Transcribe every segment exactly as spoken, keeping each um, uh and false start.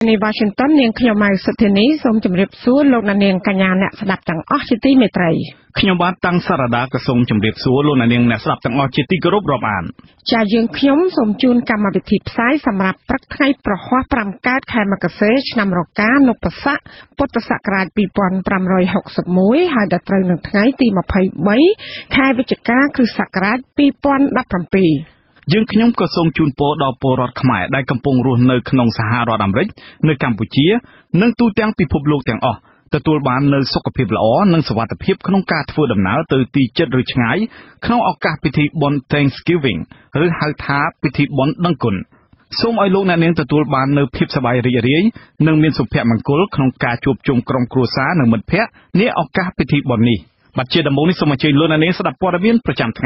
ในวอชิงตันเนียงขยมายสุดที่นี้ทรงจำเรียบสู้โลกนันเนียงกัญญาเนี่ยสดับจังออชิตีเมตรัยขยมบ้านตั้งสารดากระทรงจำเรียบสู้โลกนันเนียงเนี่ยสดับจังออชิตีกรบรอบอ่านจะยังขยมสมจูนกรรมวิธีซ้ายสำหรับประไทยประหัวปรำการแคมกเซชนำรกานกปะสะปุตตะสักราชปีปอนปรำรอยหกสิบมุ้ยหาดัตรหนึ่งไงตีมาภัยไว้แค่วิจการคือสักราชปีปอนดับปรำปียังขยมกระทรงจูนโปดอโปรดขมายได้กำปงรูนในขนมสหรัฐอเมริกในกัมพูชีนั่งตู้แตงปีพบโลกแตงออแต่ตัวบ้านในสกปรกละอ๋อนั่งสวัสดิภาพขนมกาดฟูดำหนาวตื่นตีเจ็ดหรือไงขนมออกกาพิธีบน Thanksgiving หรือฮัลท้าพิธีบนดังกุนส้มไอโลกนั่นเองแต่ตัวบ้านในพิบสบายเรียรีนั่งมีสุภาพมังกรขนมกาจูบจงกรมครัวซาหนึ่งมันเพะเนี่ยออกกาพิธีบนนี้บัดเจดมงนี่สมัยเจโลนั่นเองสดับปอดเบียนประจำไง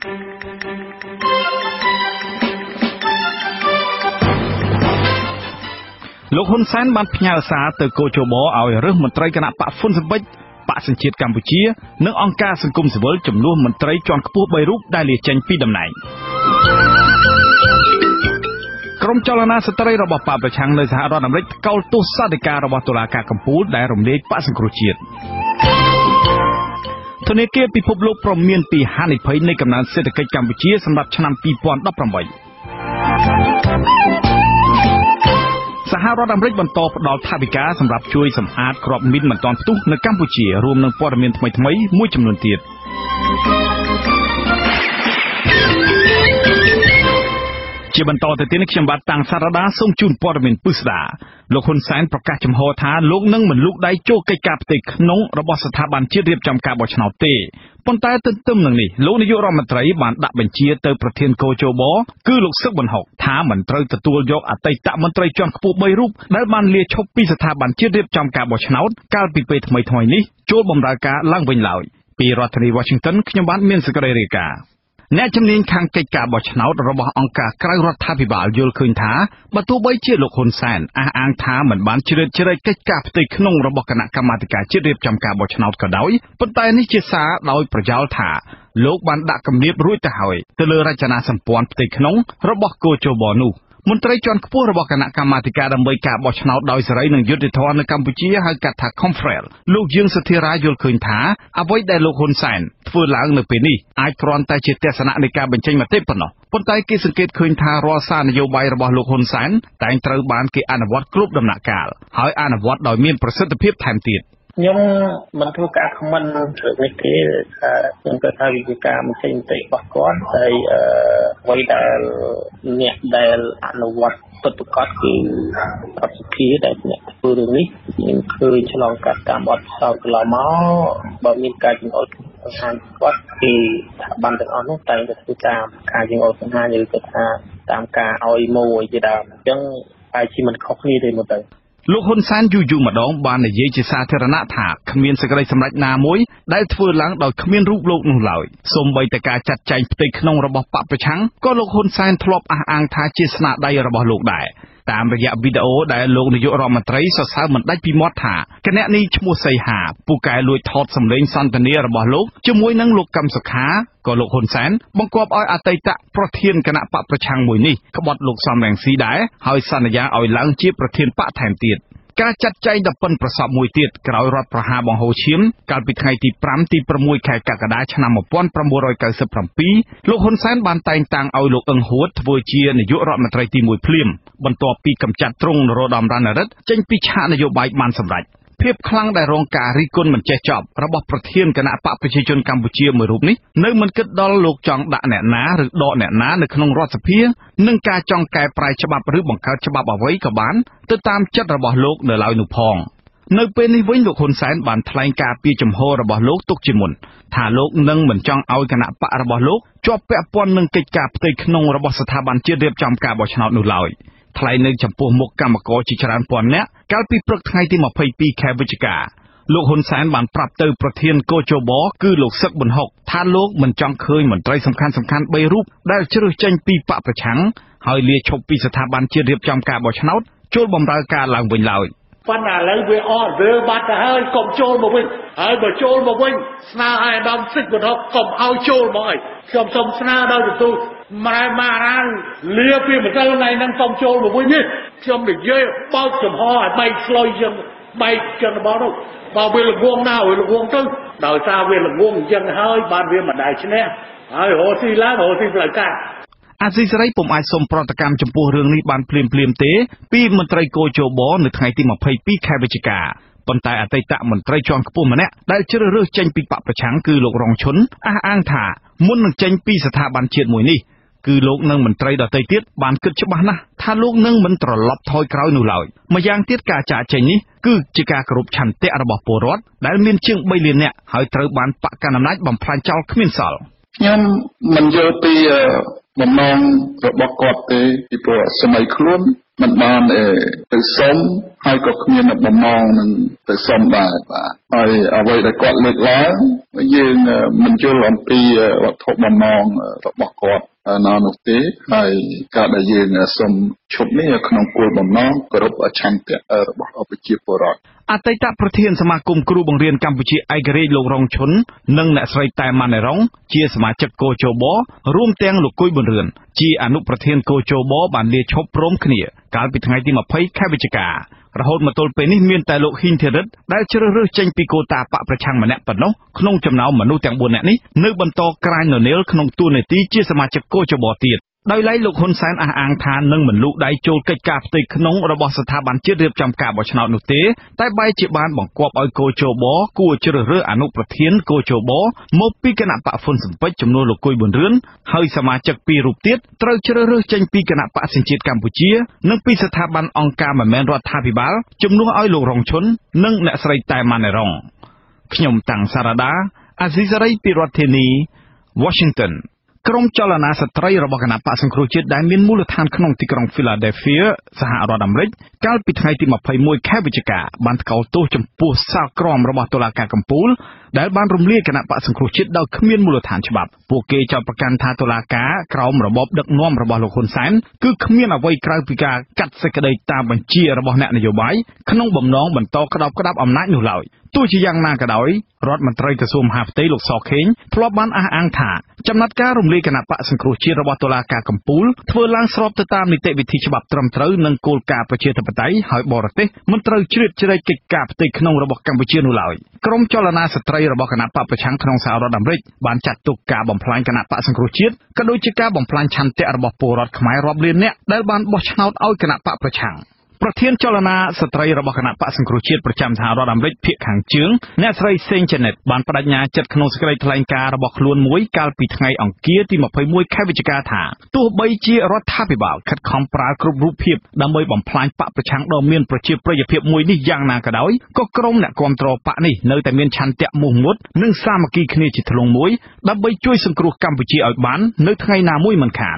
โลกฮุนแซนบันพญาสาเตอโกโจบอเอาเรื่องมันไตรคณะปะฟุนสบิดปะสังเกตกัมพูชีนึกองการสังคมสิวิลจำนวนมันไตรจอนขบวนใบรูปได้เลียเจนปีดำไหนกรมเจ้าหน้าสตรีระบบปะประชังในสหรัฐอเมริกเกาตุสาดิการระบบตุลาการกัมพูได้รวมเลี้ยปะสังครุจีดทนเกียปีพบโลกประเมียนปีฮันนิพัยในกำนันเศรษฐกิจกัมพูชีสำหรับชนำปีปอนดับประมาณสหรัฐอเมริกบรรทอดอลทาบิกาสำหรับช่วยสัมภาษณ์กรอบมิดมันตอนตุในกัมพูชีรวมในปอร์เมียนทำไมทำไมมุ่ยจำนวนเตียดเชื่อบรรทอแต่ที่นักเขียนบัตรต่างสารดาส่งจูนปอร์เมียนปุสดาโลกคนแสนประกาศจำโฮธาโลกนั่งเหมือนลูกได้โจกไก่กาบติกน้องระบบสถาบันเชื่อเรียบจำการบอชนาเต้ปนตายตึ้มตึ้มหนึ่งนี่โลกนายกรัฐมนตรีบานดับบัญชีเตอร์ประเทศโกโจบอคือลูกซึกบันหกท้าเหมือนเตอร์ตัวยกอัตตะมนตรีจอมขบวนใบรูปได้บานเลียชบปีสถาบันเชื่อเรียบจำการบอชนาการปีเปทำไมทำไมนี้โจบอมรากาล่างเป็นเหล่าปีรัฐนิวอชิงตันขยมบ้านเมียนสกเรริกาแนจำเนียนทางเกิดการบอชนาระบบองค์การใกล้รัฐพิบาลโยลคืนท้าบรรทุกใบเชี่ยลูกคนแสนอาอ่างท้าเหมือนบ้านเชื่อเชื่อเกิดการติดขนงระบบคณะกรรมการเชื่อเรียบจำการบอชนาก็ได้ปนตายนิจสาโดยประยาวท้าโลกบันดักกำเนิดรุ่ยแต่หอยเตลือราชนาสัมปวนติดขนงระบบโกโจบอนูมนตรีจอนขบวนระบบคณะกรรมการดำเนินการบอชนาโดยสายหนึ่งยุติธรรมในกัมพูชีให้กัดทักคอมเฟรลลูกยืงสถิรายลคืนท้าเอาไว้ได้ลูกคนแสนฟื้นหลังในปีนี้ไอกรอนแต่เจตสนะในการบรรจัยมาเต็มปนปนไตกิสังเกตคืนท้ารอซานโยบายระบบลูกคนแสนแต่งตระบานกีอนุวัตกรุ๊ปดำหนักกาลหายอนุวัตโดยมีประสิทธิภาพแทนติดยมมันทุกการของมันเกิดในที่ยังเกิดทางวิจิการมันใช้ติดบักก้อนในไว้ได้เนี่ยได้อนุวัตปฏิกรคือปัจจุบันได้เนี่ยคือเรื่องนี้ยังคือฉลองการตามวัดเสาตลาดม้าบางมีการจิงอดงานวัดที่บันทึกเอานุ่งแต่งจะคือตามการจิงอดงานอยู่กับตามการเอาอีโมยจะดามยังไอชีมันครบนี่เลยหมดเลยลูกคนแสนอยู่ๆมาดองบานในเยจิสาเทรณะถาขมิ้นสกัดสำหรับนามวยได้ฟื้นหลังโดยขมิ้นรูปโลกนุ่งเหล่าสมใบแต่การจัดใจติดขนงระบบปะประชังก็ลูกคนแสนทลบอ่างทาจิสนาได้ระบบโลกได้ตามระยะวิดีโอได้โลกนายกรัฐมนตรีสาวสาวเหมือนได้ปีมอดถาขณะนี้ชมัวใส่หาผู้กายลอยทอดสำเร็จสันตเนียระบบโลกจมวยนั่งโลกกำสขาก็โลกคนแสนบังกอบอ้อยอัตตะประเทียนคณะปะประชังมวยนี่ขบวโลกสามแหล่งสีได้หอยสัญญาอ้อยหลังจีประเทียนปะแทนเตียดการจัดใจดับเป็นประสบมวยเตียดกล่าวรัฐประหารบังโฮชิมการปิดไงที่ปรำที่ประมวยแขกกระดาษชนะมาป้อนประมวยรอยเกิดสิบปีโลกคนแสนบานแต่งต่างเอาโลกอังหัวทวีเชียนยุรัฐมนตรีที่มวยเพลียมบรรทอปีกำจัดตรงโรดอมรันรัตจึงปิชานโยบายมันสำเร็จเพียบคลั่งได้รองการริกลมันเจจอบระบบประเทศคณะปะประชาชนกัมพูชีมือรูปนี้เนื่องมันก็ดอลโลกจองดะแหนนาหรือดอแหนนาในขนมรัฐเพียหนึ่งการจองแก่ปลายฉบับหรือบังคับฉบับเอาไว้กับบ้านติดตามจัดระบบโลกเนื้อลายหนุพองในเป็นนิวิญญาณคนแสนบานทลายกาปีจมโหระบบโลกตุกจิมุนถ้าโลกนึ่งเหมือนจองเอาคณะปะระบบโลกจบแปะปนหนึ่งกิจการติดขนมระบบสถาบันเชื่อเรียบจำการบอชนาหนุลอยทลายหนึ่งจำพวกมุกกรรมกรจิจารปอนเนี้ยการปีปรักไทยที่มาเพย์ปีแควิจิกาโลกคนแสนบานปรับเติมประเทศโกโจบอคือโลกซึกบนหกท่านโลกมันจังเคยเหมือนไตรสำคัญสำคัญใบรูปได้เชื่อใจปีปะประชังหอยเลียชบปีสถาบันเชื่อเรียบจำการบอชนาโจลบำราการหลังวิญญาณปัญหาเลยเวอเรือบัตรให้กบโจลมาวิ่งให้มาโจลมาวิ่งสนาให้ดำซึกบนหกกบเอาโจลมาไอ้กบสมสนาเราจะตู้ម៉ែម៉ារានលាពីម្សិលថ្ងៃហ្នឹងសុំចូលមកវិញនេះខ្ញុំនិយាយបើកចំហឲ្យបែកឆ្លុយចឹងបែកចឹងរបស់នោះបើវាល្ងងណាវាល្ងងទៅដោយសារវាល្ងងអញ្ចឹងហើយបានវាមិនដែរឈ្នះហើយរស់ស៊ីឡើងរស់ស៊ីផ្លូវការអាស៊ីសេរីពុំអាចសុំប្រតិកម្មចំពោះរឿងនេះបានភ្លាមភ្លាមទេពីមន្ត្រីគោជបនៅថ្ងៃទីម្ភៃពីរខែវិច្ឆិកាប៉ុន្តែអតីតមន្ត្រីជាន់ខ្ពស់ម្នាក់ដែលជ្រើសរើសចេញពីបកប្រឆាំងគឺលោករងឈុនអះអាងថាមុននឹងចេញពីស្ថាប័នជាតិមួយនេះគឺលោកនិងមន្ត្រីដទៃទៀតបានគិតច្បាស់ណាស់ថាលោកនឹងមិនត្រឡប់ថយក្រោយនោះឡើយម្យ៉ាងទៀតការចាកចេញនេះគឺជាការគោរពឆន្ទៈរបស់ពលរដ្ឋដែលមានជាងបីលាននាក់ហើយត្រូវបានបកកណ្ដាលអំណាចបំផ្លាញចោលគ្មានសល់ខ្ញុំមិនយល់ពីបំណងរបស់គាត់ទេពីព្រោះសម័យខ្លួនមិនបានទៅសុំហើយក៏គ្មានបំណងនឹងទៅសុំដែរបាទហើយអ្វីដែលគាត់លើកឡើងយើងមិនយល់អំពីវត្ថុបំណងរបស់គាត់នៅនោះទេហើយការដែលយើងសុំឈប់នេះក្នុងគោលបំណងគោរពឆន្ទៈរបស់ប្រជាពលរដ្ឋអតីតប្រធានសមាគមគ្រូបង្រៀនកម្ពុជាឯករាជ្យលោករងឈុននិងអ្នកស្រីតែម៉ាណែរ៉ុងជាសមាជិកគោជបរួមទាំងលោកគុយប៊ុនរឿនជាអនុប្រធានគោជបបានលាឈប់ព្រមគ្នាកាលពីថ្ងៃទីម្ភៃខែវិច្ឆិការហូតមកទល់ពេលនេះមានតែលោកហ៊ីនធីរិតដែលជ្រើសរើសចេញពីកូតាបកប្រឆាំងម្នាក់ប៉ុណ្ណោះក្នុងចំណោមមនុស្សទាំងបួននាក់នេះនៅបន្តក្រាញននាលក្នុងតួនាទីជាសមាជិកគោជបទៀតដោយឡែកលោកហ៊ុនសែនអះអាងថានឹងមិនលូកដៃចូលកិច្ចការផ្ទៃក្នុងរបស់ស្ថាប័នជាតិរៀបចំការបោះឆ្នោតនោះទេតែបែរជាបានបង្គាប់ឲ្យគោជបគួរជ្រើសរើសអនុប្រធានគោជបមកពីគណៈបកហ៊ុនស៊ិនប៉ិចចំនួនលោកគុយប៊ុនរឿនហើយសមាជិកពីររូបទៀតត្រូវជ្រើសរើសចេញពីគណៈបកសញ្ជាតិកម្ពុជានិងពីស្ថាប័នអង្គការមិនមែនរដ្ឋាភិបាលជំនួសឲ្យលោករងឈុននិងអ្នកស្រីតែម៉ាណែរ៉ុងខ្ញុំតាំងសារ៉ាដាអាស៊ីសេរីពីរដ្ឋធានី Washingtonក្រុមចលនាស្ត្រីរបស់គណៈបកសង្គ្រោះជាតិដែលមានមូលដ្ឋានក្នុងទីក្រុង Philadelphia សហរដ្ឋអាមេរិកកាលពីថ្ងៃទីម្ភៃមួយខែវិច្ឆិកាបានថ្កោលទោសចំពោះសាលក្រមរបស់តុលាការកំពូលដែលបានរំលាយគណៈបកសង្គ្រោះជាតិដោយគ្មានមូលដ្ឋានច្បាប់ពួកគេចោទប្រកាន់ថាតុលាការក្រោមរបបដឹកនាំរបស់លោកហ៊ុនសែនគឺគ្មានអ្វីក្រៅពីការកាត់សេចក្តីតាមបញ្ជារបស់អ្នកនយោបាយក្នុងបំណងបន្តក្តោបក្តាប់អំណាចនោះឡើយទោះជាយ៉ាងណាក៏ដោយរដ្ឋមន្ត្រីក្រសួងមហាផ្ទៃលោកសខេងធ្លាប់បានអះអាងថាចំណាត់ការរំលាយគណៈបកសង្គ្រោះជាតិរបស់តុលាការកំពូលធ្វើឡើងស្របទៅតាមនីតិវិធីច្បាប់ត្រឹមត្រូវនិងគោលការណ៍ប្រជាធិបតេយ្យហើយបរទេសមិនត្រូវជ្រៀតជ្រែកកិច្ចការផ្ទៃក្នុងរបស់កម្ពុជានោះឡើយក្រុមចលនាស្ត្រីរបស់គណៈបកប្រឆាំងក្នុងសហរដ្ឋអាមេរិកបានចាត់ទុកការបំផ្លាញគណៈបកសង្គ្រោះជាតិក៏ដូចជាការបំផ្លាញឆន្ទៈរបស់ពលរដ្ឋខ្មែររាប់លាននាក់ដែលបានបោះឆ្នោតឲ្យគណៈបកប្រឆាំងប្រធានចលនាស្ត្រីរបស់គណៈបកសង្គ្រោះជាតិប្រចាំសហរដ្ឋអាមេរិកភាគខាងជើងអ្នកស្រីសេងចេណេតបានបដិញ្ញាចិត្តក្នុងសេចក្តីថ្លែងការណ៍របស់ខ្លួនមួយកាលពីថ្ងៃអង្គារទីម្ភៃមួយខែវិច្ឆិកាថាទោះបីជារដ្ឋាភិបាលខិតខំប្រើគ្រប់រូបភាពដើម្បីបំផ្លាញបកប្រឆាំងដ៏មានប្រជាប្រិយភាពមួយនេះយ៉ាងណាក៏ដោយក៏ក្រុមអ្នកគាំទ្របកនេះនៅតែមានឆន្ទៈមោះមុតនិងសាមគ្គីគ្នាជាធ្លុងមួយដើម្បីជួយសង្គ្រោះកម្ពុជាឲ្យបាននៅថ្ងៃណាមួយមិនខាន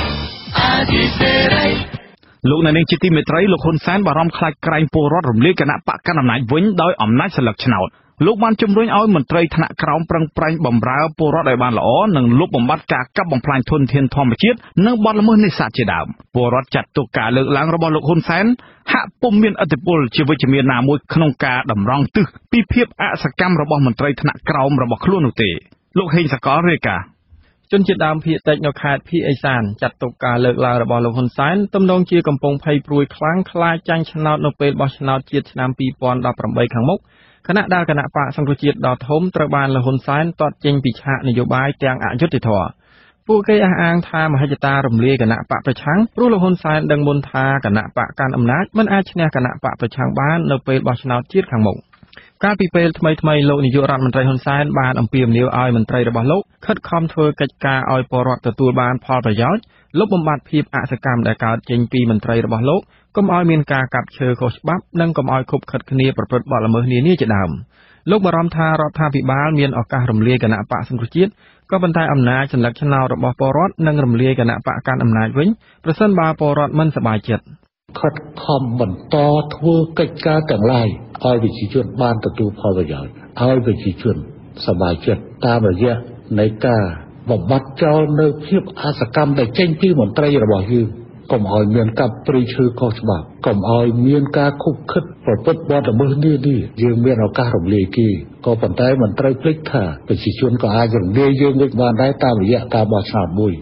លោកអ្នកនាងជាទីមេត្រីលោកហ៊ុនសែនបារម្ភខ្លាចក្រែងពលរដ្ឋរំលាយគណៈបកកណ្ដាលអំណាចវិញដោយអំណាចស្លឹកឆ្នោតលោកបានជំរុញឲ្យមន្ត្រីថ្នាក់ក្រោមប្រឹងប្រែងបម្រើពលរដ្ឋឲ្យបានល្អនិងលុបបំបាត់ការកាប់បំផ្លាញធនធានធម្មជាតិនិងបទល្មើសនេសាទជាដើមពលរដ្ឋចាត់ទុកការលើកឡើងរបស់លោកហ៊ុនសែនហាក់ពុំមានឥទ្ធិពលជាវិជ្ជមានណាមួយក្នុងការតម្រង់ទិសពីភាពអសកម្មរបស់មន្ត្រីថ្នាក់ក្រោមរបស់ខ្លួននោះទេលោកហេងសកលរាយការណ៍ជនជាតិដើមភាគតិចនៅខេត្តភៀកឦសានចាត់ទុកការលើកឡើងរបស់លោកហ៊ុនសែនទំនងជាកំពុងភ័យព្រួយខ្លាំងខ្លាចចាញ់ឆ្នោតនៅពេលបោះឆ្នោតជាតិឆ្នាំពីរពាន់ដប់ប្រាំបីខាងមុខគណៈដែលគណៈបកសង្គ្រោះជាតិដ៏ធំត្រូវបានលោកហ៊ុនសែនទាត់ចេញពីឆាកនយោបាយទាំងអយុត្តិធម៌ពួកគេអះអាងថាមហិច្ឆតារំលាយគណៈបកប្រឆាំងព្រោះលោកហ៊ុនសែនដឹងមុនថាគណៈបកកាន់អំណាចមិនអាចឈ្នះគណៈបកប្រឆាំងបាននៅពេលបោះឆ្នោតជាតិខាងមុខកាលពីពេលថ្មីថ្មីលោកនាយករដ្ឋមន្ត្រីហ៊ុនសែនបានអំពាវនាវឲ្យមន្ត្រីរបស់លោកខិតខំធ្វើកិច្ចការឲ្យពលរដ្ឋទទួលបានផលប្រយោជន៍លុបបំបាត់ភាពអសកម្មដែលកើតចេញពីមន្ត្រីរបស់លោកកុំឲ្យមានការកាប់ឈើខុសច្បាប់និងកុំឲ្យខុបខិតគ្នាប្រព្រឹត្តបទល្មើសនានាជាដើមលោកបារម្ភថារដ្ឋាភិបាលមានឱកាសរំលាយគណៈបកសង្គ្រោះជាតិក៏ប៉ុន្តែអំណាចសន្លឹកឆ្នោតរបស់ពលរដ្ឋនឹងរំលាយគណៈបកកាន់អំណាចវិញប្រសិនបើពលរដ្ឋមិនសប្បាយចិត្តខិតខំបន្តធ្វើកិច្ចការទាំងឡាយឲ្យប្រជាជនបានទទួលផលប្រយោជន៍ឲ្យប្រជាជនសប្បាយចិត្តតាមរយៈនៃការបំបត្តិចោលនៅភាពអសកម្មដែលចេញពីមន្ត្រីរបស់យើងកុំឲ្យមានកាប់ព្រៃឈើខុសច្បាប់កុំឲ្យមានការខុបខិតប្រព្រឹត្តបទល្មើសនានាយើងមានឱកាសរំលាយគេក៏ប៉ុន្តែមន្ត្រីភ្លេចថាប្រជាជនក៏អាចរំលាយយើងវិញបានដែរតាមរយៈការបោះឆ្នោតមួយ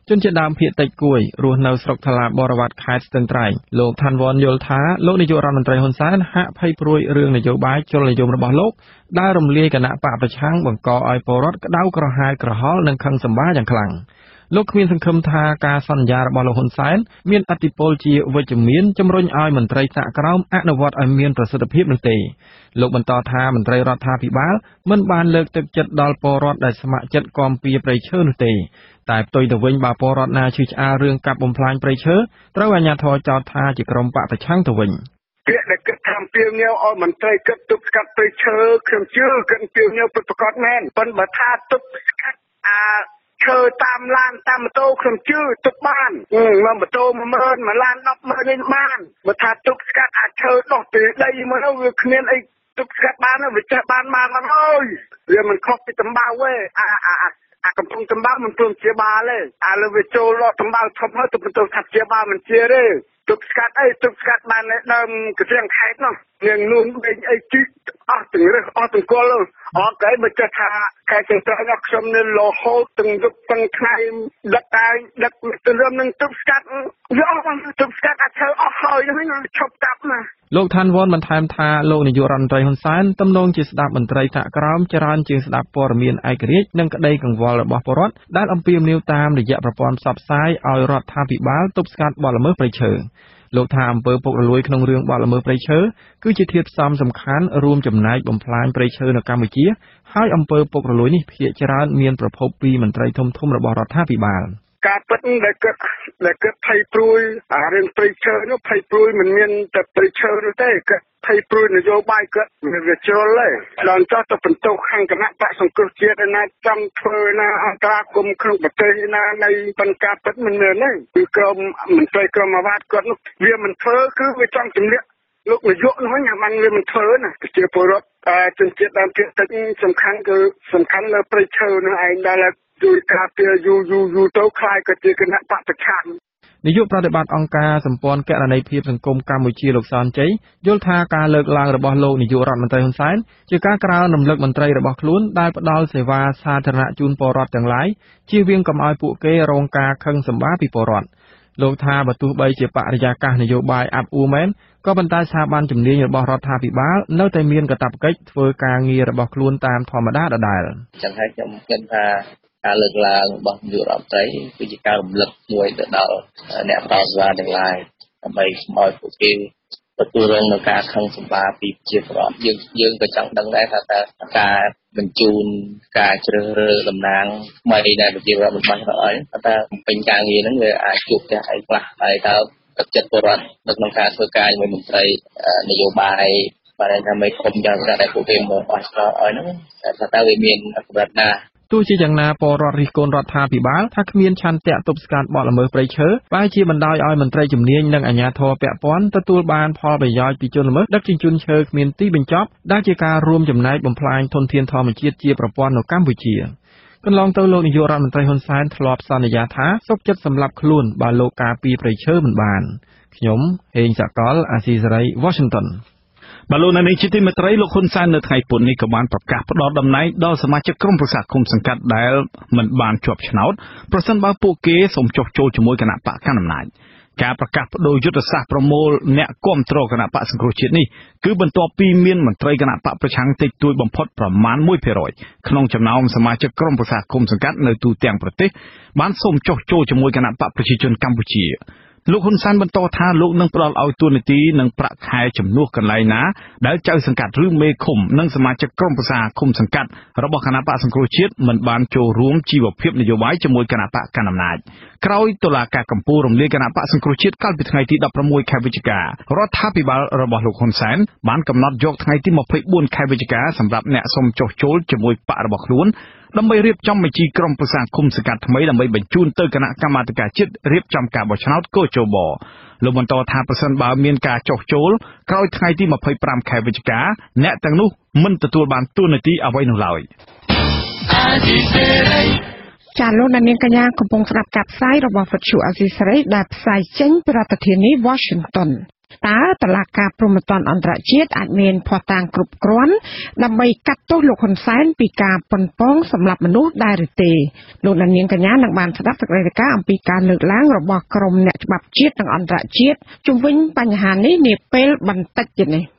ជនជាតិដើមភាគតិចគួយរស់នៅស្រុកថ្លាបរវត្តខេត្តស្ទឹងត្រែងលោកថាន់វ៉ាន់យល់ថាលោកនាយករដ្ឋមន្ត្រីហ៊ុនសែនហាក់ភ័យព្រួយរឿងនយោបាយជលនិយមរបស់លោកដែលរំលាយគណៈបកប្រឆាំងបង្កឲ្យពលរដ្ឋក្តៅក្រហាយក្រហល់និងខឹងសម្បារយ៉ាងខ្លាំងលោកគ្មានសង្ឃឹមថាការសន្យារបស់លោកហ៊ុនសែនមានឥទ្ធិពលជាវិជ្ជមានជំរុញឲ្យមន្ត្រីថ្នាក់ក្រោមអនុវត្តឲ្យមានប្រសិទ្ធភាពនោះទេលោកបន្តថាមន្ត្រីរដ្ឋាភិបាលមិនបានលើកទឹកចិត្តដល់ពលរដ្ឋដែលស្ម័គ្រចិត្តគាំពៀព្រៃឈើនោះទេតែផ្ទុយទៅវិញបើពលរដ្ឋណាឈឺឆ្អាលរឿងកាប់បំផ្លាញព្រៃឈើត្រូវអាជ្ញាធរចោទថាជាក្រុមបកប្រឆាំងទៅវិញពាក្យដែលគិតថាពៀវញើឲ្យមន្ត្រីគិតទប់ស្កាត់ព្រៃឈើខ្ញុំជឿគិតពៀវញើពិតប្រាកដមែនប៉ុន្តែបើថាទប់ស្កាត់អាឈើតាមឡានតាមម៉ូតូខ្ញុំជឿទប់បានមកម៉ូតូមួយម៉ឺនមួយឡានដប់ម៉ឺននេះបានបើថាទប់ស្កាត់អាឈើដុះពីដីមកនោះវាគ្មានអីទប់ស្កាត់បានវាចេះបានបានមកហើយវាមិនខុសពីតំបៅទេអាអាអាកំពុងតំបៅមិនព្រមជាបាលទេអាលើវាចូលលក់តំបៅធំហើយទៅបន្ទោសថាជាបាលមិនជាទេទប់ស្កាត់អីទប់ស្កាត់បានដើមកសៀងខេត្តនោះនាងនួនដេញអីជីអស់ទាំងរឹសអស់ទាំងគល់អត់គេមិនចេះថាខេត្តទាំងត្រង់ខ្ញុំនៅរហូតទាំងយប់ទាំងថ្ងៃដឹកតែដឹកទៅរឿងនឹងទប់ស្កាត់វាអស់ទប់ស្កាត់អាចអស់ហើយហ្នឹងឈប់កាប់ណាលោកថាន់វ៉ាន់បន្ថែមថាលោកនាយករដ្ឋមន្ត្រីហ៊ុនសែនទំនងជាស្ដាប់មន្ត្រីថ្នាក់ក្រោមច្រើនជាងស្ដាប់ព័ត៌មានឯករាជ្យនិងក្តីកង្វល់របស់ពលរដ្ឋដែលអំពាវនាវតាមរយៈប្រព័ន្ធផ្សព្វផ្សាយឲ្យរដ្ឋាភិបាលទប់ស្កាត់បទល្មើសព្រៃឈើលោកថាអំពើពុករលួយក្នុងរឿងបទល្មើសព្រៃឈើគឺជាធាតុផ្សំសំខាន់រួមចំណែកបំផ្លាញព្រៃឈើនៅកម្ពុជាហើយអំពើពុករលួយនេះភាគច្រើនមានប្រភពពីមន្ត្រីធំៗរបស់រដ្ឋាភិបាលការពិតដែលគិតដែលគិតភ័យព្រួយអារឿងព្រៃឈើនោះភ័យព្រួយមិនមានតែព្រៃឈើនោះទេគិតភ័យព្រួយនយោបាយគិតវាជ្រុលទេដល់ចោះទៅបន្ទោសខាងគណៈបកសង្គ្រោះជាតិឯណាចាំធ្វើណាអន្តរាគមក្នុងប្រទេសណានៃបញ្ហាពិតមិនមែនទេគឺក្រុមមន្ត្រីក្រុមអាវ៉ាតគាត់នោះវាមិនធ្វើគឺវាចង់ជំនះលោកនាយកនោះញ៉ាំបានវាមិនធ្វើណាជាពលរដ្ឋតែជនជាតិដើមភាគតិចសំខាន់គឺសំខាន់លើព្រៃឈើនោះឯងដែលជួយការពារយូរយូរយូរទៅខ្លាយក៏ជាគណៈបកប្រឆាំងនាយកប្រតិបត្តិអង្គការសម្ព័ន្ធគណនេយ្យភាពសង្គមកម្ពុជាលោកសនជ័យយល់ថាការលើកឡើងរបស់លោកនាយករដ្ឋមន្ត្រីហ៊ុនសែនជាការក្រើនរំលឹកមន្ត្រីរបស់ខ្លួនដែលផ្ដល់សេវាសាធារណៈជូនពលរដ្ឋទាំងឡាយជៀសវាងកុំឲ្យពួកគេរងការខឹងសម្បារពីពលរដ្ឋលោកថាបើទោះបីជាបរិយាកាសនយោបាយអាប់អួរមែនក៏ប៉ុន្តែស្ថាប័នជំនាញរបស់រដ្ឋាភិបាលនៅតែមានកាតព្វកិច្ចធ្វើការងាររបស់ខ្លួនតាមធម្មតាដដែលចឹងហើយខ្ញុំគិតថាការលើកឡើងរបស់នាយករដ្ឋមន្ត្រីគឺជាការរំលឹកមួយទៅដល់អ្នកផ្ដល់សេវាទាំងឡាយដើម្បីកុំឲ្យពួកគេទទួលរងនឹងការខឹងសម្បារពីប្រជាពលរដ្ឋយើងយើងក៏ចង់ដឹងដែរថាតើការបញ្ជូនការជ្រើសរើសតំណាងថ្មីដែលប្រជាពលរដ្ឋមិនបានឲ្យតើពេញការងារហ្នឹងវាអាចជួបផ្ទះអីខ្លះហើយតើទឹកចិត្តពលរដ្ឋនៅក្នុងការធ្វើការជាមួយមន្ត្រីនយោបាយបានថាមិនគុំយ៉ាងណាដែលពួកគេមកអស់ឆ្លោះឲ្យហ្នឹងថាតើវាមានកម្រិតណាទោះជាយ៉ាងណាពលរដ្ឋរិះគន់រដ្ឋាភិបាលថាគ្មានឆន្ទៈទប់ស្កាត់បទល្មើសព្រៃឈើបែរជាបណ្ដោយឲ្យមន្ត្រីជំនាញនិងអាជ្ញាធរពាក់ព័ន្ធទទួលបានផលប្រយោជន៍ពីជនល្មើសដឹកជញ្ជូនឈើគ្មានទីបញ្ចប់ដែលជាការរួមចំណែកបំផ្លាញធនធានធម្មជាតិជាប្រព័ន្ធនៅកម្ពុជាកន្លងទៅលោកនាយករដ្ឋមន្ត្រីហ៊ុនសែនធ្លាប់សន្យាថាសុខចិត្តសម្លាប់ខ្លួនបើលោកការពារព្រៃឈើមិនបានខ្ញុំហេងសកលអាស៊ីសេរី Washington បាទលោកនៅនេះជាទីមេត្រីលោកហ៊ុនសែននៅថ្ងៃពុធនេះក៏បានប្រកាសផ្ដល់តំណែងដល់សមាជិកក្រុមប្រឹក្សាគុំសង្កាត់ដែលមិនបានជាប់ឆ្នោតប្រសិនបើពួកគេសូមចុះចូលជាមួយគណៈបកកណ្ដាលអំណាចការប្រកាសបដូរយុទ្ធសាស្ត្រប្រមូលអ្នកគាំទ្រគណៈបកសង្គ្រោះជាតិនេះគឺបន្ទាប់ពីមានមន្ត្រីគណៈបកប្រឆាំងតិចតួចបំផុតប្រមាណ មួយភាគរយ ក្នុងចំណោមសមាជិកក្រុមប្រឹក្សាគុំសង្កាត់នៅទូទាំងប្រទេសបានសូមចុះចូលជាមួយគណៈបកប្រជាជនកម្ពុជាលោកហ៊ុនសែនបន្តថាលោកនឹងផ្ដល់ឲ្យតួនាទីនិងប្រាក់ខែជំនួសកន្លែងណាដែលចៅសង្កាត់ឬមេឃុំនិងសមាជិកក្រុមប្រឹក្សាគុំសង្កាត់របស់គណៈបកសង្គ្រោះជាតិមិនបានចូលរួមជីវភាពនយោបាយជាមួយគណៈបកកណ្ដាលអំណាចក្រោយតុលាការកំពូលរំលាយគណៈបកសង្គ្រោះជាតិកាលពីថ្ងៃទីដប់ប្រាំមួយខែវិច្ឆិការដ្ឋាភិបាលរបស់លោកហ៊ុនសែនបានកំណត់យកថ្ងៃទីម្ភៃបួនខែវិច្ឆិកាសម្រាប់អ្នកសុំចុះចូលជាមួយបករបស់ខ្លួនដើម្បីរៀបចំបញ្ជីក្រុមប្រឹក្សាគុំសង្កាត់ថ្មីដើម្បីបញ្ជូនទៅគណៈកម្មាធិការជាតិរៀបចំការបោះឆ្នោតកោជបលោកបន្តថាប្រសិនបើមានការចុះចូលក្រោយថ្ងៃទីម្ភៃប្រាំខែវិច្ឆិកាអ្នកទាំងនោះមិនទទួលបានតួនាទីអ្វីនោះឡើយចាលោកនាងកញ្ញាកំពុងស្ដាប់ការផ្សាយរបស់វិទ្យុអាស៊ីសេរីដែលផ្សាយចេញពីរដ្ឋធានី Washington តើតុលាការព្រហ្មទណ្ឌអន្តរជាតិអាចមានភស្តុតាងគ្រប់គ្រាន់ដើម្បីកាត់ទោសលោកហ៊ុនសែនពីការប៉ុនប៉ងសម្លាប់មនុស្សដែរឬទេលោកនាងកញ្ញានឹងបានស្ដាប់សេចក្តីរាយការណ៍អំពីការលើកឡើងរបស់ក្រុមអ្នកច្បាប់ជាតិនិងអន្តរជាតិជុំវិញបញ្ហានេះនាពេលបន្តិចទៀតនេះ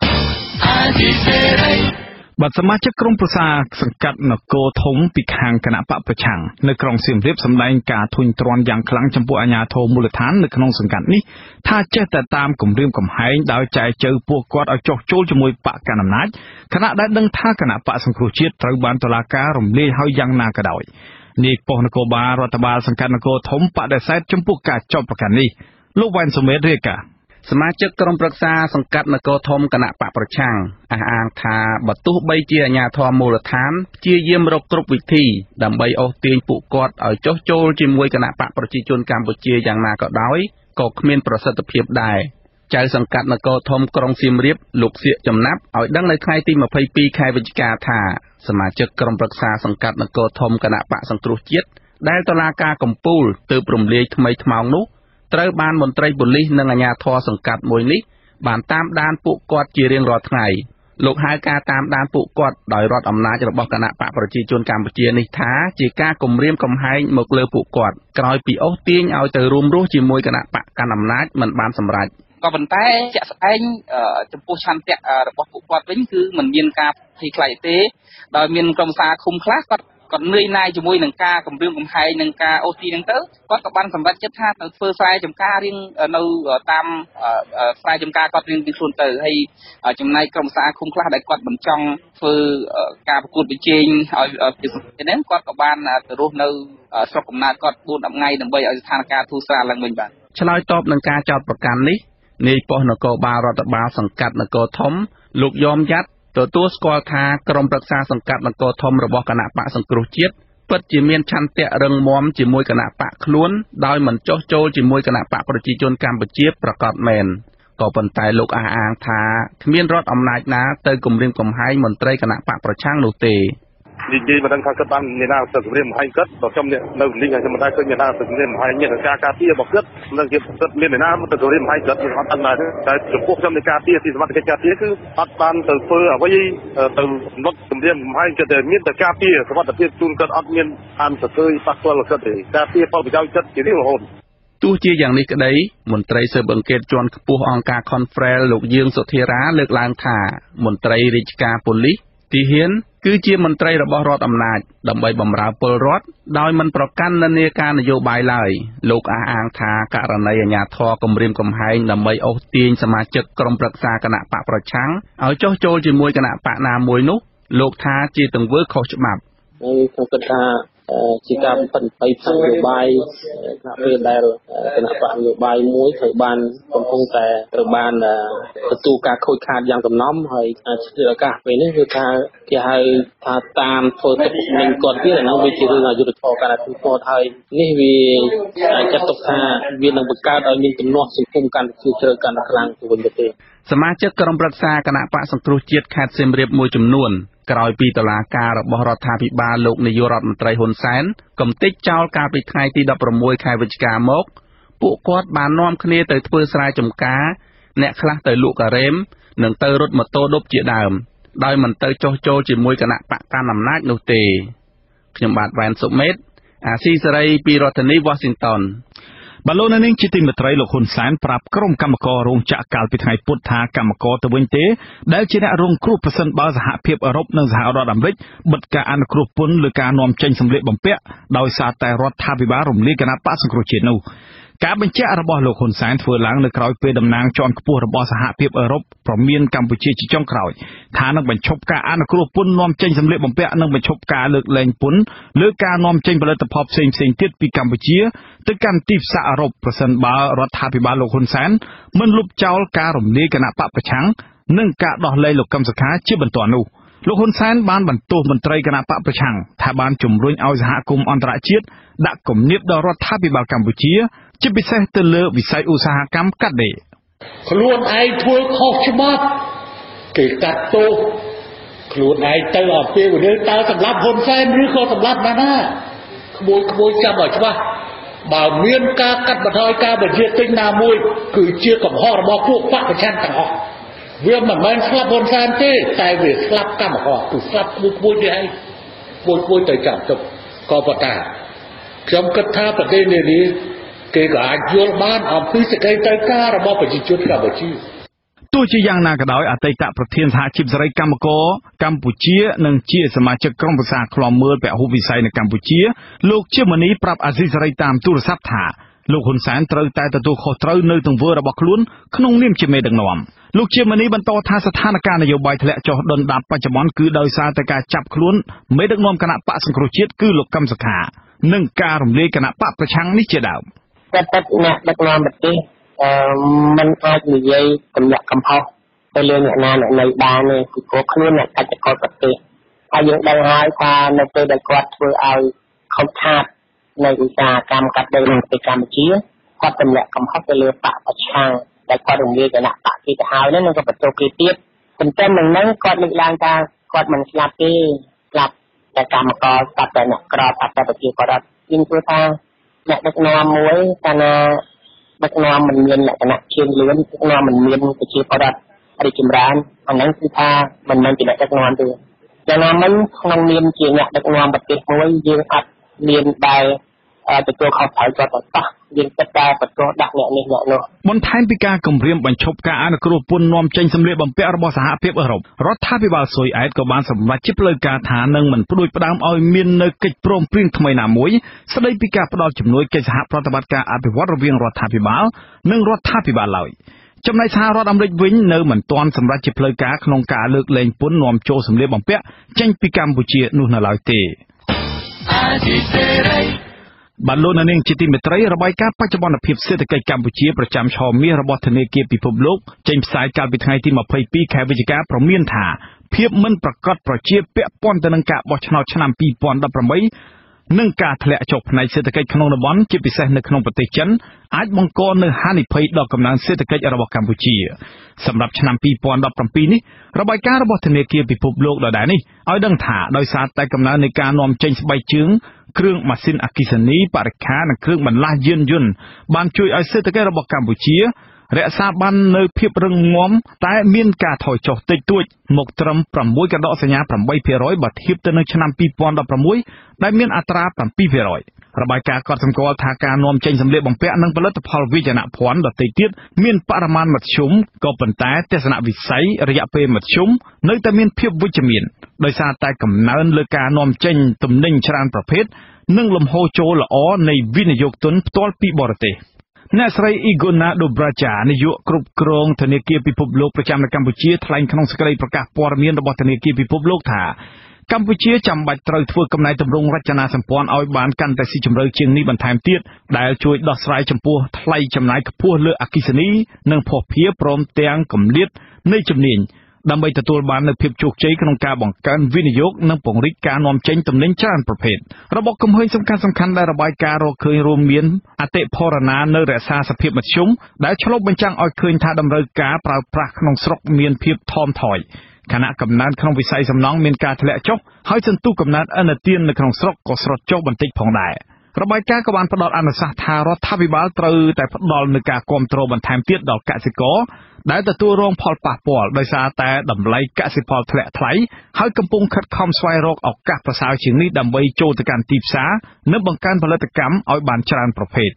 បាទសមាជិកក្រុមប្រឹក្សាសង្កាត់នគរធំពីខាងគណៈបកប្រឆាំងនៅក្រុងសៀមរាបសម្ដែងការធុញទ្រាន់យ៉ាងខ្លាំងចំពោះអាជ្ញាធរមូលដ្ឋាននៅក្នុងសង្កាត់នេះថាចេះតែតាមគំរាមកំហែងដោយចែកជើពួកគាត់ឲ្យចុះចូលជាមួយបកកណ្ដាលអំណាចខណៈដែលដឹងថាគណៈបកសង្គ្រោះជាតិត្រូវបានតុលាការរំលាយហើយយ៉ាងណាក៏ដោយនាយប៉ុស្តិ៍នគរបាលរដ្ឋបាលសង្កាត់នគរធំបដិសេធចំពោះការចោទប្រកាន់នេះលោកវ៉ែនសុមេតរាយការណ៍សមាជិកក្រុមប្រឹក្សាសង្កាត់នគរធំគណៈបកប្រឆាំងអះអាងថាបើទោះបីជាអាជ្ញាធរមូលដ្ឋានព្យាយាមរកគ្រប់វិធីដើម្បីអូសទាញពួកគាត់ឲ្យចុះចូលជាមួយគណៈបកប្រជាជនកម្ពុជាយ៉ាងណាក៏ដោយក៏គ្មានប្រសិទ្ធភាពដែរចៅសង្កាត់នគរធំក្រុងសៀមរាបលោកសៀកចំណាប់ឲ្យដឹងនៅថ្ងៃទីម្ភៃពីរខែវិច្ឆិកាថាសមាជិកក្រុមប្រឹក្សាសង្កាត់នគរធំគណៈបកសង្គ្រោះជាតិដែលតុលាការកំពូលទើបរំលាយថ្មីថ្មោងនោះត្រូវបានមន្ត្រីប៉ូលីសនិងអាជ្ញាធរសង្កាត់មួយនេះបានតាមដានពួកគាត់ជារៀងរាល់ថ្ងៃលោកហៅការតាមដានពួកគាត់ដោយរដ្ឋអំណាចរបស់គណៈបកប្រជាជនកម្ពុជានេះថាជាការគំរាមកំហែងមកលើពួកគាត់ក្រោយពីអូសទាញឲ្យទៅរួមរស់ជាមួយគណៈបកកណ្ដាលអំណាចមិនបានសម្រេចក៏ប៉ុន្តែជាក់ស្ដែងចំពោះឆន្ទៈរបស់ពួកគាត់វិញគឺមិនមានការភ័យខ្លាចទេដោយមានក្រុមសារឃុំខ្លះគាត់គាត់នឿយណាយជាមួយនឹងការគម្រាមកំហែងនឹងការអូសទាញហ្នឹងទៅគាត់ក៏បានសម្រេចចិត្តថាទៅធ្វើស្រែចម្ការរៀងនៅតាមស្រែចម្ការគាត់រៀងខ្លួនទៅហើយចំណែកក្រុមសារឃុំខ្លះដែលគាត់មិនចង់ធ្វើការប្រកួតប្រជែងឲ្យពីហ្នឹងគាត់ក៏បានទៅរស់នៅស្រុកកំណើតគាត់បួនដប់ថ្ងៃដើម្បីឲ្យស្ថានភាពធូរស្រាលឡើងវិញបាទឆ្លើយតបនឹងការចោទប្រកាន់នេះនាយប៉ុស្តិ៍នគរបាលរដ្ឋបាលសង្កាត់នគរធំលោកយ៉មយ៉ាត់ទទួលស្គាល់ថាក្រុមប្រឹក្សាសង្កាត់នគរធំរបស់គណៈបកសង្គ្រោះជាតិពិតជាមានឆន្ទៈរឹងមាំជាមួយគណៈបកខ្លួនដោយមិនចុះចូលជាមួយគណៈបកប្រជាជនកម្ពុជាប្រកាសមែនក៏ប៉ុន្តែលោកអះអាងថាគ្មានរដ្ឋអំណាចណាទៅគំរាមកំហែងមន្ត្រីគណៈបកប្រឆាំងនោះទេនិយាយមិនដឹងថាគាត់បានមានណាទៅគម្រាមកំហែងគាត់បើខ្ញុំនៅនេះហើយខ្ញុំមិនដឹងឃើញមានណាទៅគម្រាមកំហែងមានការការពាររបស់គាត់នឹងជាគាត់មានណាទៅគម្រាមកំហែងគាត់ខ្ញុំអត់ដឹងដែរតែចំពោះខ្ញុំនៃការពារទីសមត្ថកិច្ចការពារគឺអត់បានទៅធ្វើអ្វីទៅកំណត់គម្រាមកំហែងគាត់តែមានតែការពារសុវត្ថិភាពជូនគាត់អត់មានអានសើប៉ះពាល់គាត់ទេការពារផលប្រយោជន៍គាត់ជារៀងរហូតទោះជាយ៉ាងនេះក្តីមន្ត្រីស៊ើបអង្កេតជាន់ខ្ពស់អង្គការ Confrel លោកយាងសុធារាលើកឡើងថាមន្ត្រីរាជការប៉ូលីសទីហ៊ានគឺជាមន្ត្រីរបស់រដ្ឋអំណាចដើម្បីបម្រើពលរដ្ឋដោយមិនប្រកាន់និន្នាការនយោបាយឡើយលោកអះអាងថាករណីអាជ្ញាធរគំរាមកំហែងដើម្បីអូសទាញសមាជិកក្រុមប្រឹក្សាគណៈបកប្រឆាំងឲ្យចុះចូលជាមួយគណៈបកណាមួយនោះលោកថាជាទង្វើខុសច្បាប់ហើយខ្ញុំគិតថាជាការបំពេញផ្ទៃផ្សាយនយោបាយគណៈពេលដែលគណៈបកនយោបាយមួយត្រូវបានកំពុងតែត្រូវបានទទួលការខូចខាតយ៉ាងសំណំហើយជាឱកាសពេលនេះគឺថាគេហៅថាតាមធ្វើទឹកនឹងគាត់ទៀតហ្នឹងវាជារឿងអយុត្តិធម៌កាន់តែធ្ងន់ធ្ងរហើយនេះវាចាត់ទុកថាវានឹងបង្កើតឲ្យមានទំនាស់សង្គមកាន់តែជ្រាលជ្រៅកាន់តែខ្លាំងទៅវិញទៅទៀតសមាជិកក្រុមប្រឹក្សាគណៈបកសង្គ្រោះជាតិខេត្តសៀមរាបមួយចំនួនក្រោយពីតុលាការរបស់រដ្ឋាភិបាលលោកនាយករដ្ឋមន្ត្រីហ៊ុនសែនកំទេចចោលកាលពីថ្ងៃទីដប់ប្រាំមួយខែវិច្ឆិកាមកពួកគាត់បាននាំគ្នាទៅធ្វើស្រែចម្ការអ្នកខ្លះទៅលក់ការ៉េមនិងទៅរត់ម៉ូតូឌុបជាដើមដោយមិនទៅចុះចូលជាមួយគណៈបកកាន់អំណាចនោះទេខ្ញុំបាទវ៉ែនសុមេតអាស៊ីសេរីពីរដ្ឋធានី Washington បលូននាងជាទីមេត្រីលោកហ៊ុនសែនប្រាប់ក្រុមកម្មកររោងចក្រកាលពីថ្ងៃពុធថាកម្មករទៅវិញទេដែលជាអ្នករងគ្រោះប្រសិនបើសហភាពអឺរ៉ុបនិងសហរដ្ឋអាមេរិកបិទការអនុគ្រោះពន្ធលើការនាំចេញសម្លៀកបំពាក់ដោយសារតែរដ្ឋាភិបាលរំលាយគណៈបកសង្គ្រោះជាតិនោះការបញ្ជាក់របស់លោកហ៊ុនសែនធ្វើឡើងនៅក្រៅពេលតំណាងជាន់ខ្ពស់របស់សហភាពអឺរ៉ុបប្រមានកម្ពុជាជាចុងក្រោយថានឹងបញ្ឈប់ការអនុគ្រោះពន្ធនាំចេញសម្លៀកបំពាក់និងបញ្ឈប់ការលើកលែងពន្ធលើការនាំចេញផលិតផលផ្សេងៗទៀតពីកម្ពុជាទៅកាន់ទីផ្សារអឺរ៉ុបប្រសិនបើរដ្ឋាភិបាលលោកហ៊ុនសែនមិនលុបចោលការរំលាយគណៈបកប្រឆាំងនិងការដោះលែងលោកកឹមសុខាជាបន្ទាន់នោះលោកហ៊ុនសែនបានបន្ទោសមន្ត្រីគណៈបកប្រឆាំងថាបានជំរុញឲ្យសហគមន៍អន្តរជាតិដាក់គំនាបដល់រដ្ឋាភិបាលកម្ពុជាជាពិសេសទៅលើវិស័យឧស្សាហកម្មកាត់ដេរខ្លួនឯងធ្វើខុសច្បាប់គេកាត់ទោសខ្លួនឯងទៅអំពាវនាវតើសម្រាប់ហ៊ុនសែនឬក៏សម្រាប់ណាណាក្មួយក្មួយចាំឲ្យច្បាស់បើមានការកាត់បន្ថយការបញ្ជាទិញណាមួយគឺជាកំហុសរបស់ពួកបកប្រឆាំងទាំងអស់វាមិនមែនស្លាប់ហ៊ុនសែនទេតែវាស្លាប់កម្មករគឺស្លាប់មួយមួយនេះឯងមួយមួយទៅចាប់ទុកក៏ប៉ុន្តែខ្ញុំគិតថាប្រទេសនេះគេក៏អាចយល់បានអំពីសេចក្តីត្រូវការរបស់ប្រជាជនកម្ពុជាទោះជាយ៉ាងណាក៏ដោយអតីតប្រធានសហជីពសេរីកម្មករកម្ពុជានិងជាសមាជិកក្រុមប្រឹក្សាឃ្លាំមើលពហុវិស័យនៅកម្ពុជាលោកជាមនីប្រាប់អាស៊ីសេរីតាមទូរស័ព្ទថាលោកហ៊ុនសែនត្រូវតែទទួលខុសត្រូវនៅទង្វើរបស់ខ្លួនក្នុងនាមជាមេដឹកនាំលោកជាមនីបន្តថាស្ថានភាពនយោបាយធ្លាក់ចុះដុនដាបបច្ចុប្បន្នគឺដោយសារតែការចាប់ខ្លួនមេដឹកនាំគណៈបកសង្គ្រោះជាតិគឺលោកកឹមសុខានិងការរំលាយគណៈបកប្រឆាំងនេះជាដើមតែតែអ្នកដឹកនាំប្រទេសអឺมันអាចនិយាយទម្លាក់កំហុសទៅលើអ្នកណាអ្នកណីបានទេពីព្រោះខ្លួនអ្នកកាច់កលប្រទេសហើយយើងដឹងហើយថានៅពេលដែលគាត់ធ្វើឲ្យខុសខាតនៅឧស្សាហកម្មកាត់ដេរក្នុងប្រទេសកម្ពុជាគាត់ទម្លាក់កំហុសទៅលើបកប្រឆាំងដែលគាត់រំលាយគណៈបកគេទៅហើយហ្នឹងក៏បន្ទោសគេទៀតប៉ុន្តែនឹងហ្នឹងគាត់លើកឡើងថាគាត់មិនស្លាប់ទេស្លាប់តែកម្មករស្លាប់តែអ្នកក្រអត្តប្រជាពលរដ្ឋយើងគួរថាអ្នកដឹកនាំមួយកាលណាដឹកនាំមិនមានលក្ខណៈជឿនលឿនដឹកនាំមិនមានប្រជាពលរដ្ឋរីកចម្រើនអាហ្នឹងគឺថាមិនមែនជាអ្នកដឹកនាំទេយ៉ាងណាមិញក្នុងនាមជាអ្នកដឹកនាំប្រទេសមួយយើងអត់មានដែលទទួលខុសត្រូវគាត់ទៅតោះយើងគិតតែបន្ទោសដាក់អ្នកនេះអ្នកនោះបន្ថែមពីការគម្រាមបញ្ឈប់ការអនុគ្រោះពន្ធនាំចេញសម្លៀកបំពាក់របស់សហភាពអឺរ៉ុបរដ្ឋាភិបាលស៊ុយអែតក៏បានសម្រេចជាផ្លូវការថានឹងមិនផ្ដួចផ្ដើមឲ្យមាននៅកិច្ចព្រមព្រៀងថ្មីណាមួយស្ដីពីការផ្ដល់ជំនួយកិច្ចសហប្រតិបត្តិការអភិវឌ្ឍរវាងរដ្ឋាភិបាលនិងរដ្ឋាភិបាលឡើយចំណែកសហរដ្ឋអាមេរិកវិញនៅមិនទាន់សម្រេចជាផ្លូវការក្នុងការលើកលែងពន្ធនាំចូលសម្លៀកបំពាក់ចេញពីកម្ពុជានោះនៅឡើយទេបានលោកនាងជាទីមេត្រីរបាយការណ៍បច្ចុប្បន្នភាពសេដ្ឋកិច្ចកម្ពុជាប្រចាំឆមាសរបស់ធនាគារពិភពលោកចេញផ្សាយកាលពីថ្ងៃទីម្ភៃពីរខែវិច្ឆិកាព្រមានថាភាពមិនប្រកបប្រជាពាក់ព័ន្ធទៅនឹងការបោះឆ្នោតឆ្នាំពីរពាន់ដប់ប្រាំបីនិងការធ្លាក់ចុះផ្នែកសេដ្ឋកិច្ចក្នុងតំបន់ជាពិសេសនៅក្នុងប្រទេសចិនអាចបង្កនូវហានិភ័យដល់កំណើនសេដ្ឋកិច្ចរបស់កម្ពុជាសម្រាប់ឆ្នាំពីរពាន់ដប់ប្រាំពីរនេះរបាយការណ៍របស់ធនាគារពិភពលោកដដែលនេះឲ្យដឹងថាដោយសារតែកំណើននៃការនាំចេញស្បែកជើងគ្រឿងម៉ាស៊ីនអគ្គិសនីបរិក្ខារនិងគ្រឿងបន្លាស់យានយន្តបានជួយឲ្យសេដ្ឋកិច្ចរបស់កម្ពុជារក្សាបាននូវភាពរឹងមាំតែមានការថយចុះតិចតួចមកត្រឹមប្រាំមួយកដកសញ្ញាប្រាំបីភាគរយបើធៀបទៅនឹងឆ្នាំពីរពាន់ដប់ប្រាំមួយដែលមានអត្រាប្រាំពីរភាគរយរបាយការណ៍ក៏សម្គាល់ថាការនាំចេញសម្លៀកបំពាក់និងផលិតផលវិជ្ជាភ័ណ្ឌដទៃទៀតមានបរិមាណមធ្យមក៏ប៉ុន្តែទស្សនវិស័យរយៈពេលមធ្យមនៅតែមានភាពវិជ្ជមានដោយសារតែកំណើនលើការនាំចេញទំនិញច្រើនប្រភេទនិងលំហូរចូលល្អនៃវិនិយោគទុនផ្ទាល់ពីបរទេសអ្នកស្រី Igona Dobraja នាយកគ្រប់គ្រងធនាគារពិភពលោកប្រចាំនៅកម្ពុជាថ្លែងក្នុងសេចក្តីប្រកាសព័ត៌មានរបស់ធនាគារពិភពលោកថាកម្ពុជាចាំបាច់ត្រូវធ្វើកំណែទម្រង់រចនាសម្ព័ន្ធឲ្យបានកាន់តែស៊ីជម្រៅជាងនេះបន្ថែមទៀតដែលជួយដោះស្រាយចំពោះថ្លៃចំណាយខ្ពស់លើអគ្គិសនីនិងភស្តុភារព្រមទាំងគម្លាតនៃជំនាញដើម្បីទទួលបាននូវភាពជោគជ័យក្នុងការបង្កើនវិនិយោគនិងពង្រីកការនាំចេញទំនិញច្រើនប្រភេទរបបកំហុសសំខាន់សំខាន់ដែលរបាយការណ៍រកឃើញរួមមានអតិផរណានៅរក្សាសភាពមធ្យមដែលឆ្លុះបញ្ចាំងឲ្យឃើញថាតម្រូវការប្រើប្រាស់ក្នុងស្រុកមានភាពថមថយខណៈកំណើនក្នុងវិស័យសំណង់មានការធ្លាក់ចុះហើយសន្ទុះកំណើនឥណទាននៅក្នុងស្រុកក៏ស្រុតចុះបន្តិចផងដែររបាយការណ៍ក៏បានផ្ដល់អនុសាសន៍ថារដ្ឋាភិបាលត្រូវតែផ្ដល់នូវការគាំទ្របន្ថែមទៀតដល់កសិករដែលទទួលរងផលប៉ះពាល់ដោយសារតែតម្លៃកសិផលធ្លាក់ថ្លៃហើយកំពុងខិតខំស្វែងរកឱកាសប្រសើរជាងនេះដើម្បីចូលទៅកាន់ទីផ្សារនិងបង្កើនផលិតកម្មឲ្យបានច្រើនប្រភេទ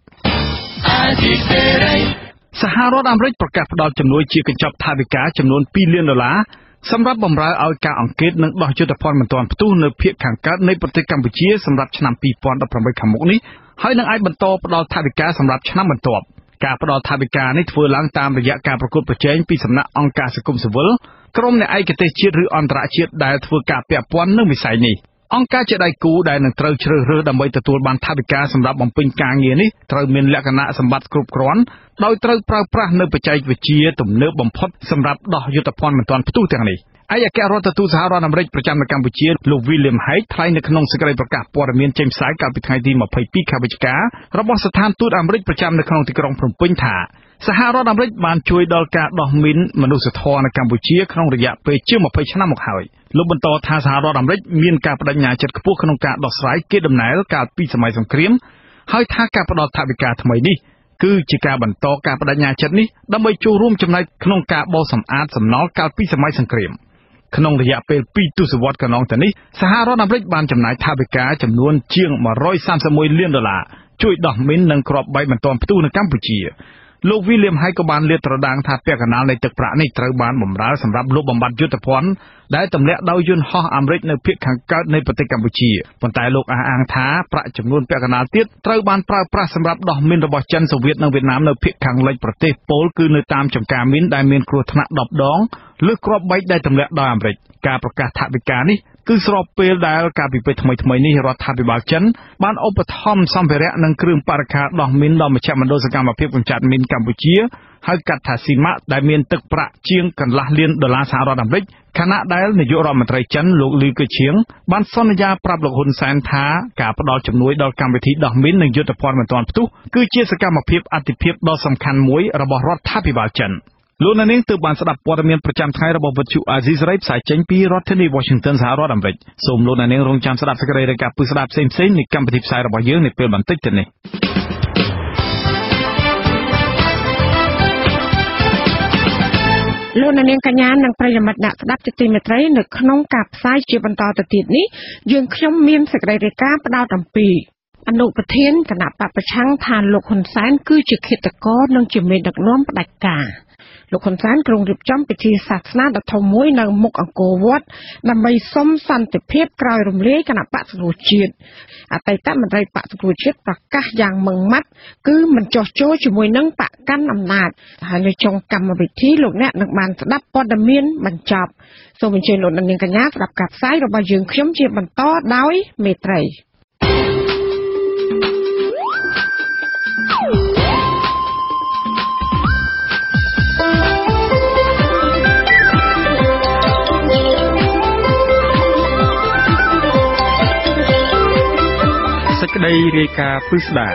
សហរដ្ឋអាមេរិកប្រកាសផ្ដល់ជំនួយជាកញ្ចប់ថវិកាចំនួនពីរលានដុល្លារសម្រាប់បម្រើឲ្យការអង្កេតនិងដោះយុទ្ធភ័ណ្ឌមិនទាន់ផ្ទុះនៅភាគខាងកើតនៃប្រទេសកម្ពុជាសម្រាប់ឆ្នាំពីរពាន់ដប់ប្រាំបីខាងមុខនេះហើយនឹងអាចបន្តផ្ដល់ថវិកាសម្រាប់ឆ្នាំបន្ទាប់ការផ្ដល់ថវិកានេះធ្វើឡើងតាមរយៈការប្រកួតប្រជែងពីសំណាក់អង្គការសង្គមស៊ីវិលក្រុមអ្នកឯកទេសជាតិឬអន្តរជាតិដែលធ្វើការពាក់ព័ន្ធនឹងវិស័យនេះអង្គការជាដៃគូដែលនឹងត្រូវជ្រើសរើសដើម្បីទទួលបានថវិកាសម្រាប់បំពេញការងារនេះត្រូវមានលក្ខណៈសម្បត្តិគ្រប់គ្រាន់ដោយត្រូវប្រើប្រាស់នូវបច្ចេកវិទ្យាទំនើបបំផុតសម្រាប់ដោះយុទ្ធភ័ណ្ឌមិនទាន់ផ្ទុះទាំងនេះឯកអគ្គរដ្ឋទូតសហរដ្ឋអាមេរិកប្រចាំនៅកម្ពុជាលោក William Hague ថ្លែងនៅក្នុងសេចក្តីប្រកាសព័ត៌មានចេញផ្សាយកាលពីថ្ងៃទីម្ភៃពីរខែវិច្ឆិការបស់ស្ថានទូតអាមេរិកប្រចាំនៅក្នុងទីក្រុងភ្នំពេញថាសហរដ្ឋអាមេរិកបានជួយដល់ការដោះមីនមនុស្សធម៌នៅកម្ពុជាក្នុងរយៈពេលជាងម្ភៃឆ្នាំមកហើយលោកបន្តថាសហរដ្ឋអាមេរិកមានការបដិញ្ញាចិត្តខ្ពស់ក្នុងការដោះស្រាយកេរដំណែលកាលពីសម័យសង្គ្រាមហើយថាការផ្ដល់ថវិកាថ្មីនេះគឺជាការបន្តការបដិញ្ញាចិត្តនេះដើម្បីចូលរួមចំណែកក្នុងការបោសសម្អាតសំណល់កាលពីសម័យសង្គ្រាមក្នុងរយៈពេលពីរទសវត្សរ៍កន្លងទៅនេះសហរដ្ឋអាមេរិកបានចំណាយថវិកាចំនួនជាងone hundred thirty-oneលានដុល្លារជួយដោះមីននិងគ្រាប់បែកបន្ទាន់ផ្ទុះនៅកម្ពុជាលោក William Hay ក៏បានលាតត្រដាងថាពាក់កណ្ដាលនៃទឹកប្រាក់នេះត្រូវបានបម្រើសម្រាប់លុបបំបាត់យុទ្ធភ័ណ្ឌដែលទម្លាក់ដោយយន្តហោះអាមេរិកនៅភាគខាងកើតនៃប្រទេសកម្ពុជាប៉ុន្តែលោកអះអាងថាប្រាក់ចំនួនពាក់កណ្ដាលទៀតត្រូវបានប្រើប្រាស់សម្រាប់ដោះមីនរបស់ចិនសូវៀតនិងវៀតណាមនៅភាគខាងលិចប្រទេសប៉ូលគឺនៅតាមចំការមីនដែលមានគ្រោះថ្នាក់tenដងលើគ្រាប់បែកដែលទម្លាក់ដោយអាមេរិកការប្រកាសថវិកានេះគឺស្របពេលដែលការពិភាក្សាថ្មីៗនេះរដ្ឋាភិបាលចិនបានឧបត្ថម្ភសម្ភារៈនិងគ្រឿងបរិក្ខារដោះមីនដល់មជ្ឈមណ្ឌលសកម្មភាពកម្ចាត់មីនកម្ពុជាហៅកាត់ថា ស៊ីម៉ាក់ ដែលមានទឹកប្រាក់ជាងកន្លះលានដុល្លារសហរដ្ឋអាមេរិកខណៈដែលនាយករដ្ឋមន្ត្រីចិនលោកលីកឺឈៀងបានសន្យាប្រាប់លោកហ៊ុនសែនថាការផ្ដល់ជំនួយដល់កម្មវិធីដោះមីននិងយុទ្ធភ័ណ្ឌបន្ទាន់ផ្ទុះគឺជាសកម្មភាពអាទិភាពដ៏សំខាន់មួយរបស់រដ្ឋាភិបាលចិនលោកនាងទើបបានស្ដាប់ព័ត៌មានប្រចាំថ្ងៃរបស់វិទ្យុអាស៊ីសេរីផ្សាយចេញពីរដ្ឋធានី Washington សហរដ្ឋអាមេរិកសូមលោកនាងរងចាំស្ដាប់សេចក្តីរាយការណ៍ពិស្ដារផ្សេងៗនៃកម្មវិធីផ្សាយរបស់យើងនាពេលបន្តិចទៅនេះលោកនាងកញ្ញានិងប្រិយមិត្តអ្នកស្ដាប់ជាទីមេត្រីនៅក្នុងការផ្សាយជាបន្តទៅទៀតនេះយើងខ្ញុំមានសេចក្តីរាយការណ៍ផ្ដោតអំពីអនុប្រធានគណៈបព្វប្រឆាំងថាលោកហ៊ុនសែនគឺជាឃាតករនិងជាមេដឹកនាំផ្ដាច់ការលោកហ៊ុនសែនក្រុងរៀបចំពិធីសាសនាដ៏ធំមួយនៅមុខអង្គរវត្តដើម្បីសុំសន្តិភាពក្រោយរំលាយគណៈបក្សសង្គ្រោះជាតិអតីតមន្ត្រីបក្សសង្គ្រោះជាតិប្រកាសយ៉ាងម៉ឺងម៉ាត់គឺមិនចោះចូលជាមួយនឹងបកកាន់អំណាចហើយនៅចុងកម្មវិធីលោកអ្នកនឹងបានស្ដាប់ព័ត៌មានបញ្ចប់សូមអញ្ជើញលោកនាងកញ្ញាស្ដាប់ការផ្សាយរបស់យើងខ្ញុំជាបន្តដោយមេត្រីសេចក្តីរាយការណ៍ពិស្ដារ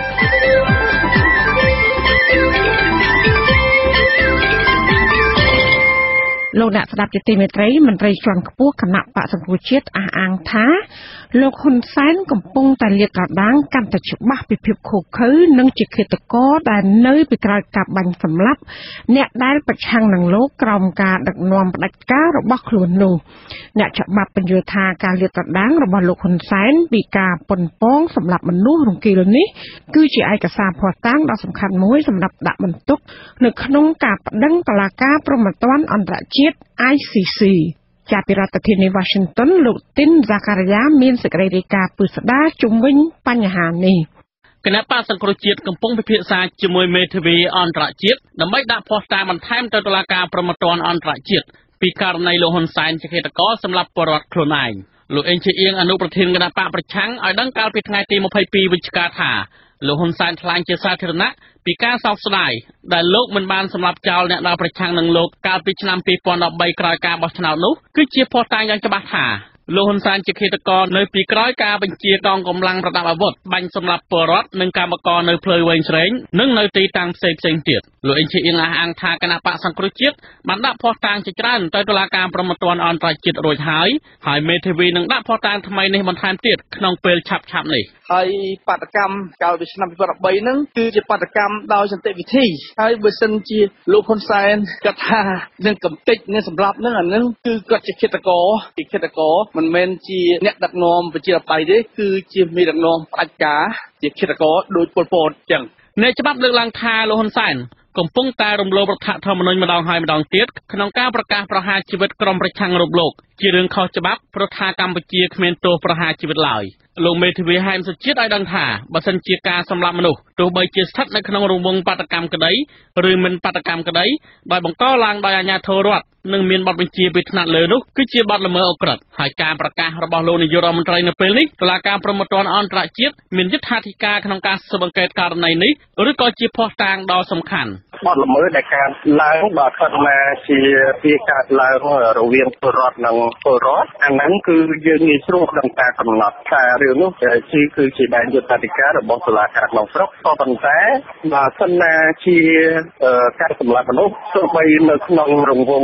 លោកអ្នកស្ដាប់ជាទីមេត្រីមន្ត្រីជាន់ខ្ពស់គណៈបក្សសង្គ្រោះជាតិអះអាងថាលោកហ៊ុនសែនកំពុងតែលាតត្រដាងកាន់តែច្បាស់ពីភាពឃោរឃៅនិងជាឃាតករដែលនៅពីក្រោយការបាញ់សម្លាប់អ្នកដែលប្រឆាំងនឹងលោកក្រោមការដឹកនាំផ្ដាច់ការរបស់ខ្លួននោះអ្នកច្បាប់បញ្យល់ថាការលាតត្រដាងរបស់លោកហ៊ុនសែនពីការប៉ុនប៉ងសម្លាប់មនុស្សរង្គាលនេះគឺជាឯកសារភស្តុតាងដ៏សំខាន់មួយសម្រាប់ដាក់បន្ទុកនៅក្នុងការប្តឹងតុលាការព្រហ្មទណ្ឌអន្តរជាតិ I C C ចាប់ពីរដ្ឋធានី Washington លោកទីនហ្សាការីយ៉ាមានសេចក្តីរាយការណ៍ពិស្ដារជុំវិញបញ្ហានេះគណៈបក្សសង្គ្រោះជាតិកំពុងពិភាក្សាជាមួយមេធាវីអន្តរជាតិដើម្បីដាក់ភស្តុតាងបន្ថែមទៅតុលាការព្រហ្មទណ្ឌអន្តរជាតិពីករណីលោកហ៊ុនសែនជាឃាតករសម្រាប់ពលរដ្ឋខ្លួនឯងលោកអេងជាអៀងអនុប្រធានគណៈបកប្រឆាំងឲ្យដឹងកាលពីថ្ងៃទីยี่สิบสองវិច្ឆិកាថាលោកហ៊ុនសែនថ្លែងជាសាធារណៈពីការសោកស្ដាយដែលលោកមិនបានសម្លាប់ចោលអ្នកដែលប្រឆាំងនឹងលោកកាលពីឆ្នាំยี่สิบสิบสามក្រោយការបោះឆ្នោតនោះគឺជាភស្តុតាងយ៉ាងច្បាស់ថាលោកហ៊ុនសែនជាឃាតករនៅពីក្រោយការបញ្ជាកងកម្លាំងប្រដាប់អាវុធបាញ់សម្លាប់ពលរដ្ឋនិងកម្មករនៅផ្លូវវែងស្រេងនិងនៅទីតាំងផ្សេងផ្សេងទៀតលោកអេងជាអៀងអះអាងថាគណៈបក្សសង្គ្រោះជាតិបានដាក់ភស្តុតាងជាច្រើនទៅតុលាការព្រហ្មទណ្ឌអន្តរជាតិរួចហើយហើយមេធាវីនឹងដាក់ភស្តុតាងថ្មីនេះបន្ថែមទៀតក្នុងពេលឆាប់ឆាប់នេះហើយបាតកម្មកាលពីឆ្នាំยี่สิบสามហ្នឹងគឺជាបាតកម្មដោយសន្តិវិធីហើយបើសិនជាលោកហ៊ុនសែនគាត់ថានឹងកំទេចនឹងសម្លាប់ហ្នឹងអាហ្នឹងគឺគាត់ជាឃាតករជាឃាតករមិនមែនជាអ្នកដឹកនាំប្រជាធិបតេយ្យទេគឺជាមេដឹកនាំផ្ដាច់ការជាឃាតករដោយប៉ុលពតអញ្ចឹងអ្នកច្បាប់លើកឡើងថាលោកហ៊ុនសែនកំពុងតែរំលោភរដ្ឋធម្មនុញ្ញម្ដងហើយម្ដងទៀតក្នុងការប្រកាសប្រហារជីវិតក្រុមប្រឆាំងរូបលោកជារឿងខុសច្បាប់ព្រោះថាកម្ពុជាគ្មានទោសប្រហារជីវិតឡើយលោកមេធាវីហែមសុជាតិឲ្យដឹងថាបើសិនជាការសម្លាប់មនុស្សទោះបីជាស្ថិតនៅក្នុងរង្វង់បាតកម្មក្តីឬមិនបាតកម្មក្តីដោយបង្កឡើងដោយអាជ្ញាធររដ្ឋនិងមានបទបញ្ជាពីថ្នាក់លើនោះគឺជាបទល្មើសឧក្រិដ្ឋហើយការប្រកាសរបស់លោកនាយករដ្ឋមន្ត្រីនៅពេលនេះតុលាការព្រហ្មទណ្ឌអន្តរជាតិមានយុត្ថាធិការក្នុងការស៊ើបអង្កេតករណីនេះឬក៏ជាភស្តុតាងដ៏សំខាន់បទល្មើសដែលកើតឡើងបើខិតណាជាវាកើតឡើងរវាងពលរដ្ឋនិងពលរដ្ឋអាហ្នឹងគឺយើងងាយស្រួលក្នុងការកំណត់ថារឿងនោះជាគឺជាដែនយុត្ថាធិការរបស់តុលាការក្នុងស្រុកក៏ប៉ុន្តែបើសិនណាជាការសម្លាប់មនុស្សទោះបីនៅក្នុងរង្វង់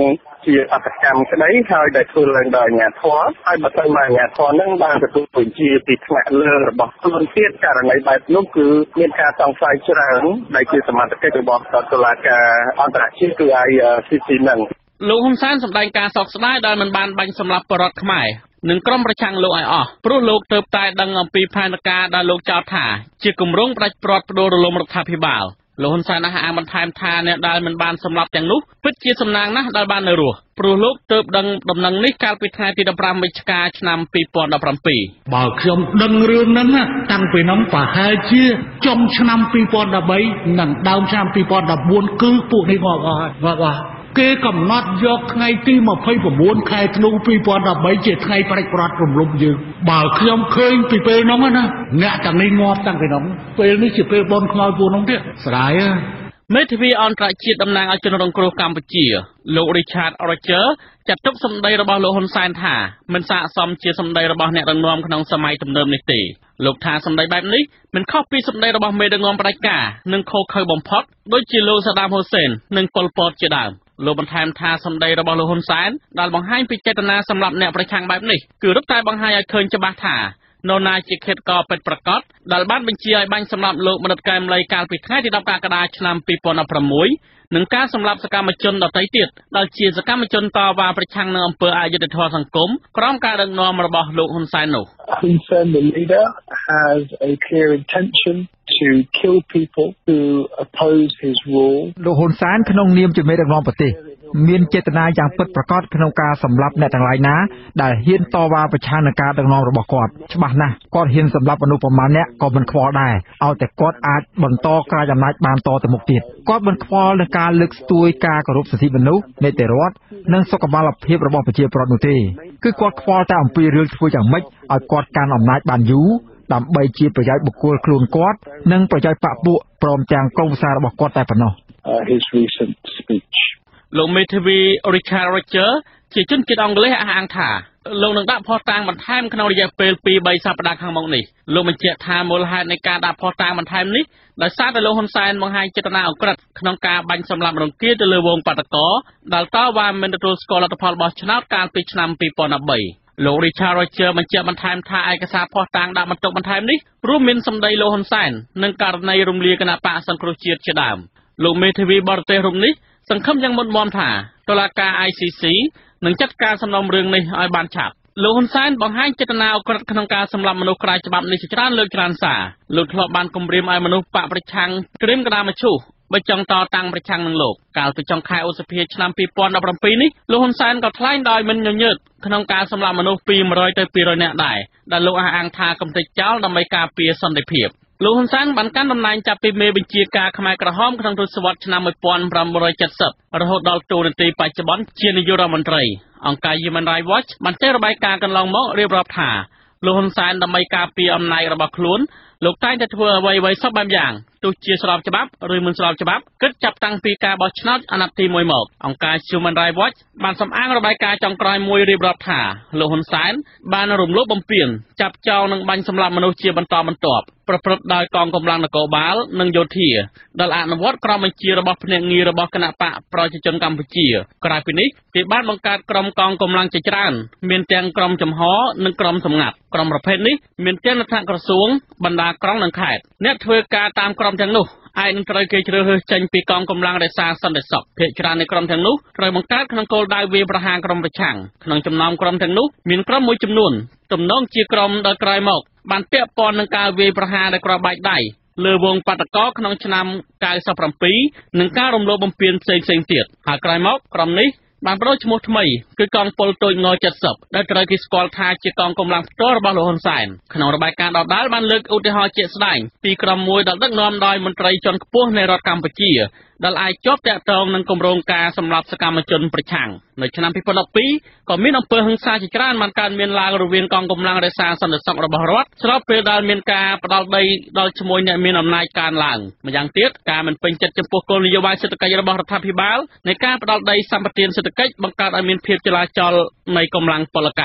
ជាអត្តកម្មក្តីហើយដែលធ្វើឡើងដោយអាជ្ញាធរហើយបើទៅមកអាជ្ញាធរនឹងបានទទួលបញ្ជាពីថ្នាក់លើរបស់ខ្លួនទៀតករណីបែបនោះគឺមានការសង្ស័យច្រើនដែលជាសមត្ថកិច្ចរបស់តុលាការអន្តរជាតិគឺ I C C នឹងលោកហ៊ុនសែនសម្ដែងការសោកស្ដាយដែលមិនបានបាញ់សម្លាប់បរិវត្តខ្មែរនិងក្រុមប្រឆាំងលោកឲ្យអស់ព្រោះលោកទើបតែដឹងអំពីផែនការដែលលោកចោទថាជាគម្រោងផ្ដាច់ព្រាត់ផ្ដួលរលំរដ្ឋាភិបាលលោកហ៊ុនសែនអះអាងបន្ថែមថាអ្នកដែលមិនបានសម្លាប់ទាំងនោះពិតជាសំណាងណាស់ដែលបាននៅរស់ព្រោះលោកទើបដឹងដំណឹងនេះកាលពីថ្ងៃទីដប់ប្រាំវិច្ឆិកាឆ្នាំពីរពាន់ដប់ប្រាំពីរបើខ្ញុំដឹងរឿងហ្នឹងតាំងពីនោះប្រហែលជាចុងឆ្នាំពីរពាន់ដប់បីនិងដើមឆ្នាំពីរពាន់ដប់បួនគឺពួកនេះងាប់អស់ហើយងាប់អស់គេកំណត់យកថ្ងៃទីម្ភៃប្រាំខែធ្នូពីរពាន់ដប់បីជាថ្ងៃផ្ដាច់ព្រាត់រំលំយើងបើខ្ញុំឃើញពីពេលនោះណាអ្នកទាំងនេះងាប់តាំងពីនោះពេលនេះជាពេលបនខ្មោចពួកនោះទៀតស្ដាយមេធាវីអន្តរជាតិតំណាងឲ្យជនរងគ្រោះកម្ពុជាលោក Richard Rocher ចាត់ទុកសម្ដីរបស់លោកហ៊ុនសែនថាមិនស័ក្តិសមជាសម្ដីរបស់អ្នកដឹកនាំក្នុងសម័យទំនើបនេះទេលោកថាសម្ដីបែបនេះមិនខុសពីសម្ដីរបស់មេដឹកនាំផ្ដាច់ការនិងខុសខើបំផុតដូចជាលោកសាដាមហ៊ូសេននិងប៉ុល ពតជាដើមលោកបន្ថែមថាសម្ដីរបស់លោកហ៊ុនសែនដែលបង្ហាញពីចេតនាសម្រាប់អ្នកប្រឆាំងបែបនេះគឺរឹតតែបង្ហាញឲ្យឃើញច្បាស់ថានរណាជាឃាតករពិតប្រាកដដែលបានបញ្ជាឲ្យបាញ់សម្លាប់លោកមនិតកែមលីកាលពីថ្ងៃទីដប់កក្កដាឆ្នាំពីរពាន់ដប់ប្រាំមួយនិងការសម្លាប់សកម្មជនដទៃទៀតដែលជាសកម្មជនតវ៉ាប្រឆាំងនឹងអំពើអយុត្តិធម៌សង្គមក្រោមការដឹកនាំរបស់លោកហ៊ុនសែននោះ Hun Sen, the leader, has a clear intention to kill people who oppose his rule. លោកហ៊ុនសែនក្នុងនាមជាមេដឹកនាំប្រទេសមានចេតនាយ៉ាងពិតប្រាកដក្នុងការសម្លាប់អ្នកទាំងឡាយណាដែលហ៊ានតវ៉ាប្រឆាំងនឹងការដឹកនាំរបស់គាត់ច្បាស់ណាស់គាត់ហ៊ានសម្លាប់មនុស្សប្រមាណអ្នកក៏មិនខ្វល់ដែរឲ្យតែគាត់អាចបន្តក្រាយអំណាចបានតទៅមុខទៀតគាត់មិនខ្វល់នឹងការលើកស្ទួយការគោរពសិទ្ធិមនុស្សនីតិរដ្ឋនិងសុខុមាលភាពរបស់ប្រជាពលរដ្ឋនោះទេគឺគាត់ខ្វល់តែអំពីរឿងធ្វើយ៉ាងម៉េចឲ្យគាត់កាន់អំណាចបានយូរដើម្បីជាប្រយោជន៍បុគ្គលខ្លួនគាត់និងប្រយោជន៍បកពួកព្រមទាំងក្រុមប្រឹក្សារបស់គាត់តែប៉ុណ្ណោះ His recent speech លោកមេធាវី Richard Rocher ជាជនជាតិអង់គ្លេសអះអាងថាលោកនឹងដាក់ភស្តុតាងបន្ថែមក្នុងរយៈពេលពីរបីសប្តាហ៍ខាងមុខនេះលោកបញ្ជាក់ថាមូលហេតុនៃការដាក់ភស្តុតាងបន្ថែមនេះដោយសារតែលោកហ៊ុនសែនបង្ហាញចេតនាអក្រិតក្នុងការបាញ់សម្លាប់រង្គាលទៅលើវងបាតុករដែលតវ៉ាមិនទទួលស្គាល់លទ្ធផលបោះឆ្នោតកាលពីឆ្នាំពីរពាន់ដប់បីលោក Richard Rocher បញ្ជាក់បន្ថែមថាឯកសារភស្តុតាងដាក់បន្ទុកបន្ថែមនេះរួមមានសម្ដីលោកហ៊ុនសែននិងករណីរំលាយគណៈបកសង្គ្រោះជាតិជាដើមលោកមេធាវីបរទេសរូបនេះសង្ឃឹមយ៉ាងមុតមមថាតុលាការ I C C នឹងចាត់ការសំណុំរឿងនេះឲ្យបានឆាប់លោកហ៊ុនសែនបង្ហាញចេតនាអក្រិតក្នុងការសម្លាប់មនុស្សក្រៅច្បាប់នេះជាច្រើនលើកច្រើនសារលោកធ្លាប់បានគំរាមឲ្យមនុស្សបកប្រឆាំងត្រៀមក្តារមឈូសបើចង់តតាំងប្រឆាំងនឹងលោកកាលពីចុងខែឧសភាឆ្នាំពីរពាន់ដប់ប្រាំពីរនេះលោកហ៊ុនសែនក៏ថ្លែងដោយមិនញញើតក្នុងការសម្លាប់មនុស្សពីមួយរយទៅពីររយនាក់ដែរដែលលោកអះអាងថាកំទេចចោលដើម្បីការពារសន្តិភាពលោកហ៊ុនសែនបានកាន់តំណែងចាប់ពីមេបញ្ជាការខ្មែរក្រហមក្នុងទសវត្សរ៍ឆ្នាំmột nghìn chín trăm七mươiរហូតដល់តួនាទីបច្ចុប្បន្នជានាយករដ្ឋមន្ត្រីអង្គការ Human Rights Watch បានចេញរបាយការណ៍កន្លងមករៀបរាប់ថាលោកហ៊ុនសែនដើម្បីការពារអំណាចរបស់ខ្លួនលោកតែងតែធ្វើអ្វីៗសពបែបយ៉ាងទោះជាស្របច្បាប់ឬមិនស្របច្បាប់គិតចាប់តាំងពីការបោះឆ្នោតអាណត្តិទីមួយមកអង្គការ Human Rights Watch បានសំអាងរបាយការណ៍ចុងក្រោយមួយរៀបរាប់ថាលោកហ៊ុនសែនបានរំលោភបំពានចាប់ចោលនិងបាញ់សម្លាប់មនុស្សជាបន្តបន្ទាប់ប្រព្រឹត្តដោយកងកម្លាំងនគរបាលនិងយោធាដែលអនុវត្តក្រមបញ្ជារបស់ភ្នាក់ងាររបស់គណៈបកប្រជាជនកម្ពុជាក្រៅពីនេះគេបានបង្កើតក្រុមកងកម្លាំងជាច្រើនមានទាំងក្រុមចំហនិងក្រុមសម្ងាត់ក្រុមប្រភេទនេះមានទាំងនៅថ្នាក់ក្រសួងបណ្ដាក្រុងនិងខេត្តអ្នកធ្វើការតាមក្រុមទាំងនោះឯនឹងត្រូវគេជ្រើសរើសចេញពីកងកម្លាំងរក្សាសន្តិសុខភាគច្រើននៃក្រុមទាំងនោះត្រូវបង្កើតក្នុងគោលដៅវាយប្រហារក្រុមប្រឆាំងក្នុងចំណោមក្រុមទាំងនោះមានក្រុមមួយចំនួនទំនងជាក្រុមដែលក្រោយមកបានពាក់ព័ន្ធនឹងការវាយប្រហារដោយគ្រាប់បែកដៃលើវងបាតុករក្នុងឆ្នាំเก้าสิบเจ็ดនិងការរំលោភបំពានផ្សេងៗទៀតហើយក្រោយមកក្រុមនេះបានបដូរឈ្មោះថ្មីគឺកងពលតូចងเจ็ดสิบដែលត្រូវគេស្គាល់ថាជាកងកម្លាំងផ្ទាល់របស់លោកហ៊ុនសែនក្នុងរបាយការណ៍ដដែលបានលើកឧទាហរណ៍ជាក់ស្ដែងពីក្រុមមួយដែលដឹកនាំដោយមន្ត្រីជាន់ខ្ពស់នៃរដ្ឋកម្ពុជាដែលអាចជាប់តាក់ទងនឹងគម្រោងការសម្លាប់សកម្មជនប្រឆាំងនៅឆ្នាំពីរពាន់ដប់ពីរក៏មានអំពើហិង្សាជាច្រើនបានកើតមានឡើងរវាងកងកម្លាំងរក្សាសន្តិសុខរបស់រដ្ឋស្របពេលដែលមានការផ្ដាល់ដីដល់ឈ្មោះអ្នកមានអំណាចកើនឡើងម្យ៉ាងទៀតការមិនពេញចិត្តចំពោះគោលនយោបាយសេដ្ឋកិច្ចរបស់រដ្ឋាភិបាលនៃការផ្ដាល់ដីសម្បត្តិសេដ្ឋកិច្ចបង្កើតឲ្យមានភាពចលាចលនៃកម្លាំងពលកម្ម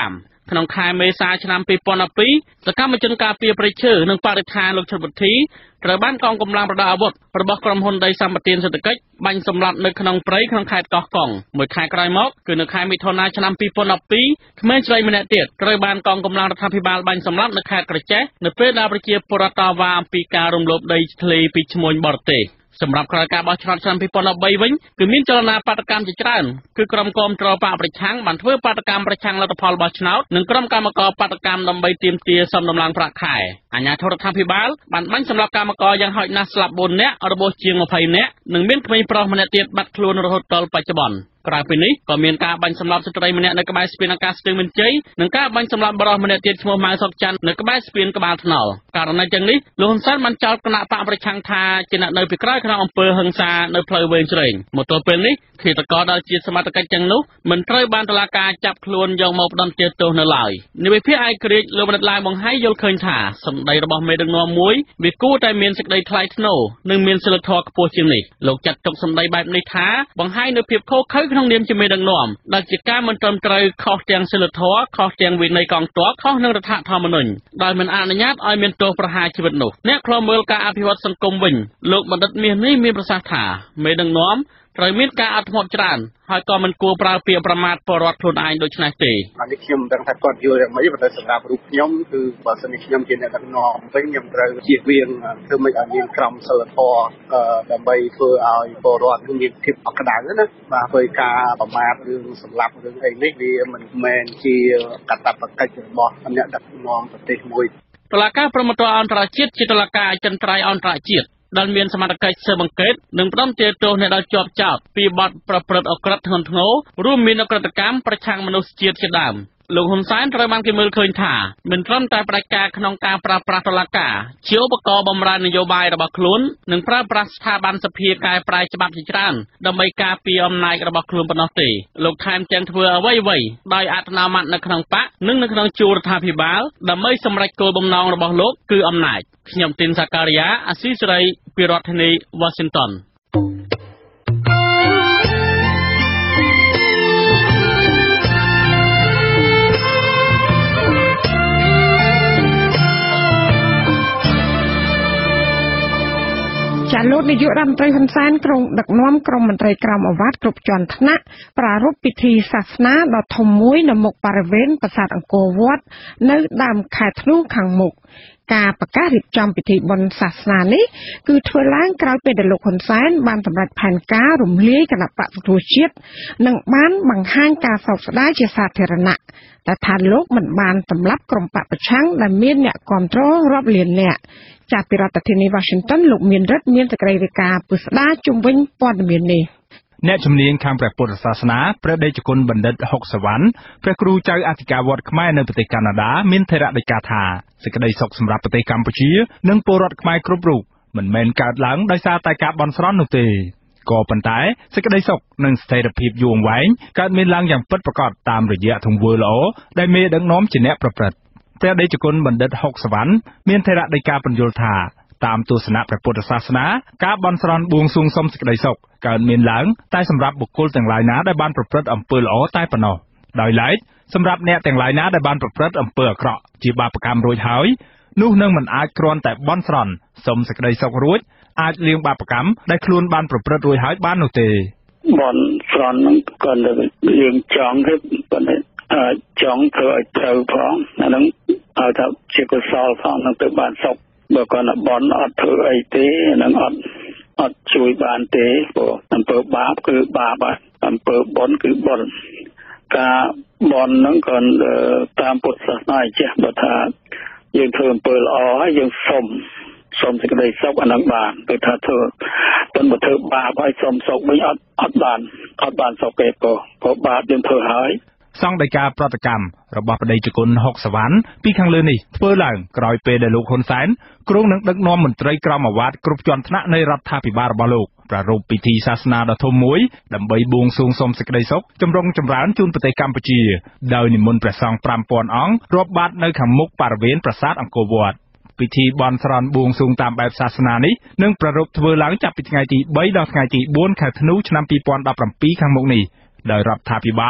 ក្នុងខែមេសាឆ្នាំពីរពាន់ដប់ពីរសកម្មជនការពារព្រៃឈើនិងបរិស្ថានលោកឈុតវិធីត្រូវបានកងកម្លាំងប្រដាប់អាវុធរបស់ក្រុមហ៊ុនដីសម្បត្តិសេដ្ឋកិច្ចបាញ់សម្លាប់នៅក្នុងព្រៃក្នុងខេត្តកោះកុងមួយខែក្រោយមកគឺនៅខែមិថុនាឆ្នាំពីរពាន់ដប់ពីរក្មេងស្រីម្នាក់ទៀតត្រូវបានកងកម្លាំងរដ្ឋាភិបាលបាញ់សម្លាប់នៅខេត្តក្រចេះនៅពេលដែលប្រជាពលរដ្ឋតវ៉ាអំពីការរំលោភដីធ្លីពីឈ្មួញបរទេសសម្រាប់ក្រោយការបោះឆ្នោតឆ្នាំពីរពាន់ដប់បីវិញគឺមានចលនាបាតកម្មជាច្រើនគឺក្រុមគាំទ្របកប្រឆាំងបានធ្វើបាតកម្មប្រឆាំងលទ្ធផលបោះឆ្នោតនិងក្រុមកម្មការបាតកម្មដើម្បីទាមទារសំដំឡើងប្រាក់ខែអាជ្ញាធររដ្ឋាភិបាលបានបាញ់សម្លាប់កម្មករយ៉ាងហោចណាស់ស្លាប់បួននាក់របស់ជាងម្ភៃនាក់និងមានក្មេងប្រុសម្នាក់ទៀតបាត់ខ្លួនរហូតដល់បច្ចុប្បន្នក្រៅពីនេះក៏មានការបាញ់សម្លាប់ស្ត្រីម្នាក់នៅក្បែរស្ពានអាកាសស្ទឹងមានជ័យនិងការបាញ់សម្លាប់បរិសម្នាក់ទៀតឈ្មោះម៉ៅសុកច័ន្ទនៅក្បែរស្ពានក្បាលថ្នល់ករណីទាំងនេះលោកហ៊ុនសែនបានចោទគណៈបកប្រឆាំងថាជាអ្នកនៅពីក្រោយក្នុងអំពើហិង្សានៅផ្លូវវែងជ្រែងមកទល់ពេលនេះឃាតករដែលជាសមត្ថកិច្ចទាំងនោះមិនត្រូវបានតុលាការចាប់ខ្លួនយកមកផ្ដន្ទាទោសនៅឡើយនាវិភាគឯករាជ្យលោកបណ្ឌិតឡាវបង្ហាញយល់ឃើញថាសម្ដីរបស់មេដឹកនាំមួយវាគួរតែមានសេចក្តីថ្លៃថ្នូរនិងមានសីលធម៌ខ្ពស់ជាងនេះលោកចាត់ទុកសម្ដីបែបនេះថាបង្ហាញនូវភាពខុសខើក្នុងនាមជាមេដឹកនាំដែលជាការមិនត្រឹមត្រូវខុសទាំងសីលធម៌ខុសទាំងវិន័យកងទ័ពខុសនឹងរដ្ឋធម្មនុញ្ញដោយមិនអនុញ្ញាតឲ្យមានទោសប្រហារជីវិតនោះអ្នកខ្លមើលការអភិវឌ្ឍសង្គមវិញលោកបណ្ឌិតមាសនេះមានប្រសាសន៍ថាមេដឹកនាំត្រូវមានការអត់ធ្មត់ច្រើនហើយក៏មិនគួរប្រើពាក្យប្រមាថពលរដ្ឋខ្លួនឯងដូចនេះទេអានេះខ្ញុំមិនដឹងថាគាត់យល់យ៉ាងម៉េចប៉ុន្តែសម្រាប់រូបខ្ញុំគឺបើសិនជាខ្ញុំជាអ្នកដឹកនាំវិញខ្ញុំត្រូវជៀសវាងធ្វើមិនឲ្យមានក្រមសីលធម៌ដើម្បីធ្វើឲ្យពលរដ្ឋមានភាពអក្តៅណាបាទធ្វើការប្រមាថរឿងសម្លាប់រឿងអីនេះវាមិនមែនជាកាតព្វកិច្ចរបស់អ្នកដឹកនាំប្រទេសមួយតុលាការព្រហ្មទណ្ឌអន្តរជាតិជាតុលាការអចិន្ត្រៃយ៍អន្តរជាតិដែលមានសមត្ថកិច្ចស៊ើបអង្កេតនិងផ្ដន្ទាទោសអ្នកដែលជាប់ចោទពីបទប្រព្រឹត្តអក្រិតធ្ងន់ធ្ងររួមមានអក្រិតកម្មប្រឆាំងមនុស្សជាតិជាដើមលោកហ៊ុនសែនត្រូវបានគេមើលឃើញថាមិនត្រឹមតែផ្ដាច់ការក្នុងការប្រើប្រាស់តុលាការជាឧបករណ៍បម្រើនយោបាយរបស់ខ្លួននិងប្រើប្រាស់ស្ថាប័នសភាកែប្រែច្បាប់ជាច្រើនដើម្បីការពារអំណាចរបស់ខ្លួនប៉ុណ្ណោះទេលោកថែមទាំងធ្វើអ្វីៗដោយអត្តនោម័តនៅក្នុងបកនិងនៅក្នុងជួររដ្ឋាភិបាលដើម្បីសម្រេចគោលបំណងរបស់លោកគឺអំណាចខ្ញុំទីនសាការីយ៉ាអាស៊ីសេរីពីរដ្ឋធានី Washington ចាលោកនាយករដ្ឋមន្ត្រីហ៊ុនសែនក្រុងដឹកនាំក្រុមមន្ត្រីក្រមអាវ៉ាត់គ្រប់ជាន់ថ្នាក់ប្រារព្ធពិធីសាសនាដ៏ធំមួយនៅមុខបរិវេណប្រាសាទអង្គរវត្តនៅដើមខែធ្នូខាងមុខការប្រកាសរៀបចំពិធីបុណ្យសាសនានេះគឺធ្វើឡើងក្រោយពេលដែលលោកហ៊ុនសែនបានសម្រេចផែនការរំលាយគណៈបក្សសង្គ្រោះជាតិនិងបានបង្ហាញការសោកស្ដាយជាសាធារណៈតែថាលោកមិនបានសម្លាប់ក្រុមបកប្រឆាំងដែលមានអ្នកគាំទ្ររាប់លាននាក់จากពីរដ្ឋធានី Washington លោកមានរិទ្ធមានសេចក្តីរាយការណ៍ពុស្ដាជុំវិញព័ត៌មាននេះអ្នកជំនាញខាងព្រះពុទ្ធសាសនាព្រះដេចគុណបណ្ឌិតហុកសវណ្ណព្រះគ្រូចៅអធិការវត្តខ្មែរនៅប្រទេសកាណាដាមានថេរដីកាថាសេចក្តីសុខសម្រាប់ប្រទេសកម្ពុជានិងពលរដ្ឋខ្មែរគ្រប់រូបមិនមែនកើតឡើងដោយសារតែការបន់ស្រន់នោះទេក៏ប៉ុន្តែសេចក្តីសុខនិងស្ថិរភាពយូរអង្វែងកើតមានឡើងយ៉ាងពិតប្រាកដតាមរយៈទង្វើល្អដែលមេដឹកនាំជាអ្នកប្រព្រឹត្តព្រះដេចគុណបណ្ឌិតហុកសវណ្ណមានថេរដីកាបញ្យល់ថាតាមទស្សនៈព្រះពុទ្ធសាសនាការបន់ស្រន់បួងសួងសុំសេចក្តីសុខកើតមានឡើងតែសម្រាប់បុគ្គលទាំងឡាយណាដែលបានប្រព្រឹត្តអំពើល្អតែប៉ុណ្ណោះដោយឡែកសម្រាប់អ្នកទាំងឡាយណាដែលបានប្រព្រឹត្តអំពើអាក្រក់ជាបាបកម្មរួចហើយនោះនឹងមិនអាចគ្រាន់តែបន់ស្រន់សុំសេចក្តីសុខរួចអាចលាងបាបកម្មដែលខ្លួនបានប្រព្រឹត្តរួចហើយបាននោះទេបន់ស្រន់នឹងគាត់យើងចង់ទេប៉ុន្តែចង់ធ្វើឲ្យត្រូវផងអានឹងឲ្យថាជាកុសលផងនឹងទៅបានសុខបើគាត់បន់អត់ធ្វើអីទេនឹងអត់អត់ជួយបានទេព្រោះអំពើបាបគឺបាបអំពើបុណ្យគឺបុណ្យការបន់នឹងក៏តាមពុទ្ធសាសនាចេះបើថាយើងធ្វើអំពើល្អហើយយើងសុំសុំសេចក្តីសុខអានឹងបានគឺថាធ្វើប៉ុន្តែធ្វើបាបហើយសុំសុខវិញអត់អត់បានអត់បានសុខទេព្រោះព្រោះបាបយើងធ្វើហើយសង្ឃដីកាប្រតិកម្មរបស់ប្តីជគុណហុកសវណ្ណពីខាងលើនេះធ្វើឡើងក្រោយពេលដែលលោកហ៊ុនសែនគ្រងនឹងដឹកនាំមន្ត្រីក្រមអាវ៉ាត់គ្រប់ជាន់ថ្នាក់នៃរដ្ឋាភិបាលរបស់លោកប្រារព្ធពិធីសាសនាដ៏ធំមួយដើម្បីបួងសួងសុំសេចក្តីសុខចម្រុងចម្រើនជូនប្រទេសកម្ពុជាដោយនិមន្តព្រះសង្ឃប្រាំពាន់អង្គរាប់បាតនៅខាងមុខបរិវេណប្រាសាទអង្គរវត្តពិធីបន់ស្រន់បួងសួងតាមបែបសាសនានេះនឹងប្រារព្ធធ្វើឡើងចាប់ពីថ្ងៃទីបីដល់ថ្ងៃទីបួនខែធ្នូឆ្នាំពីរពាន់ដប់ប្រាំពីរខាងមុខនេះដោយរដ្ឋាភិបាល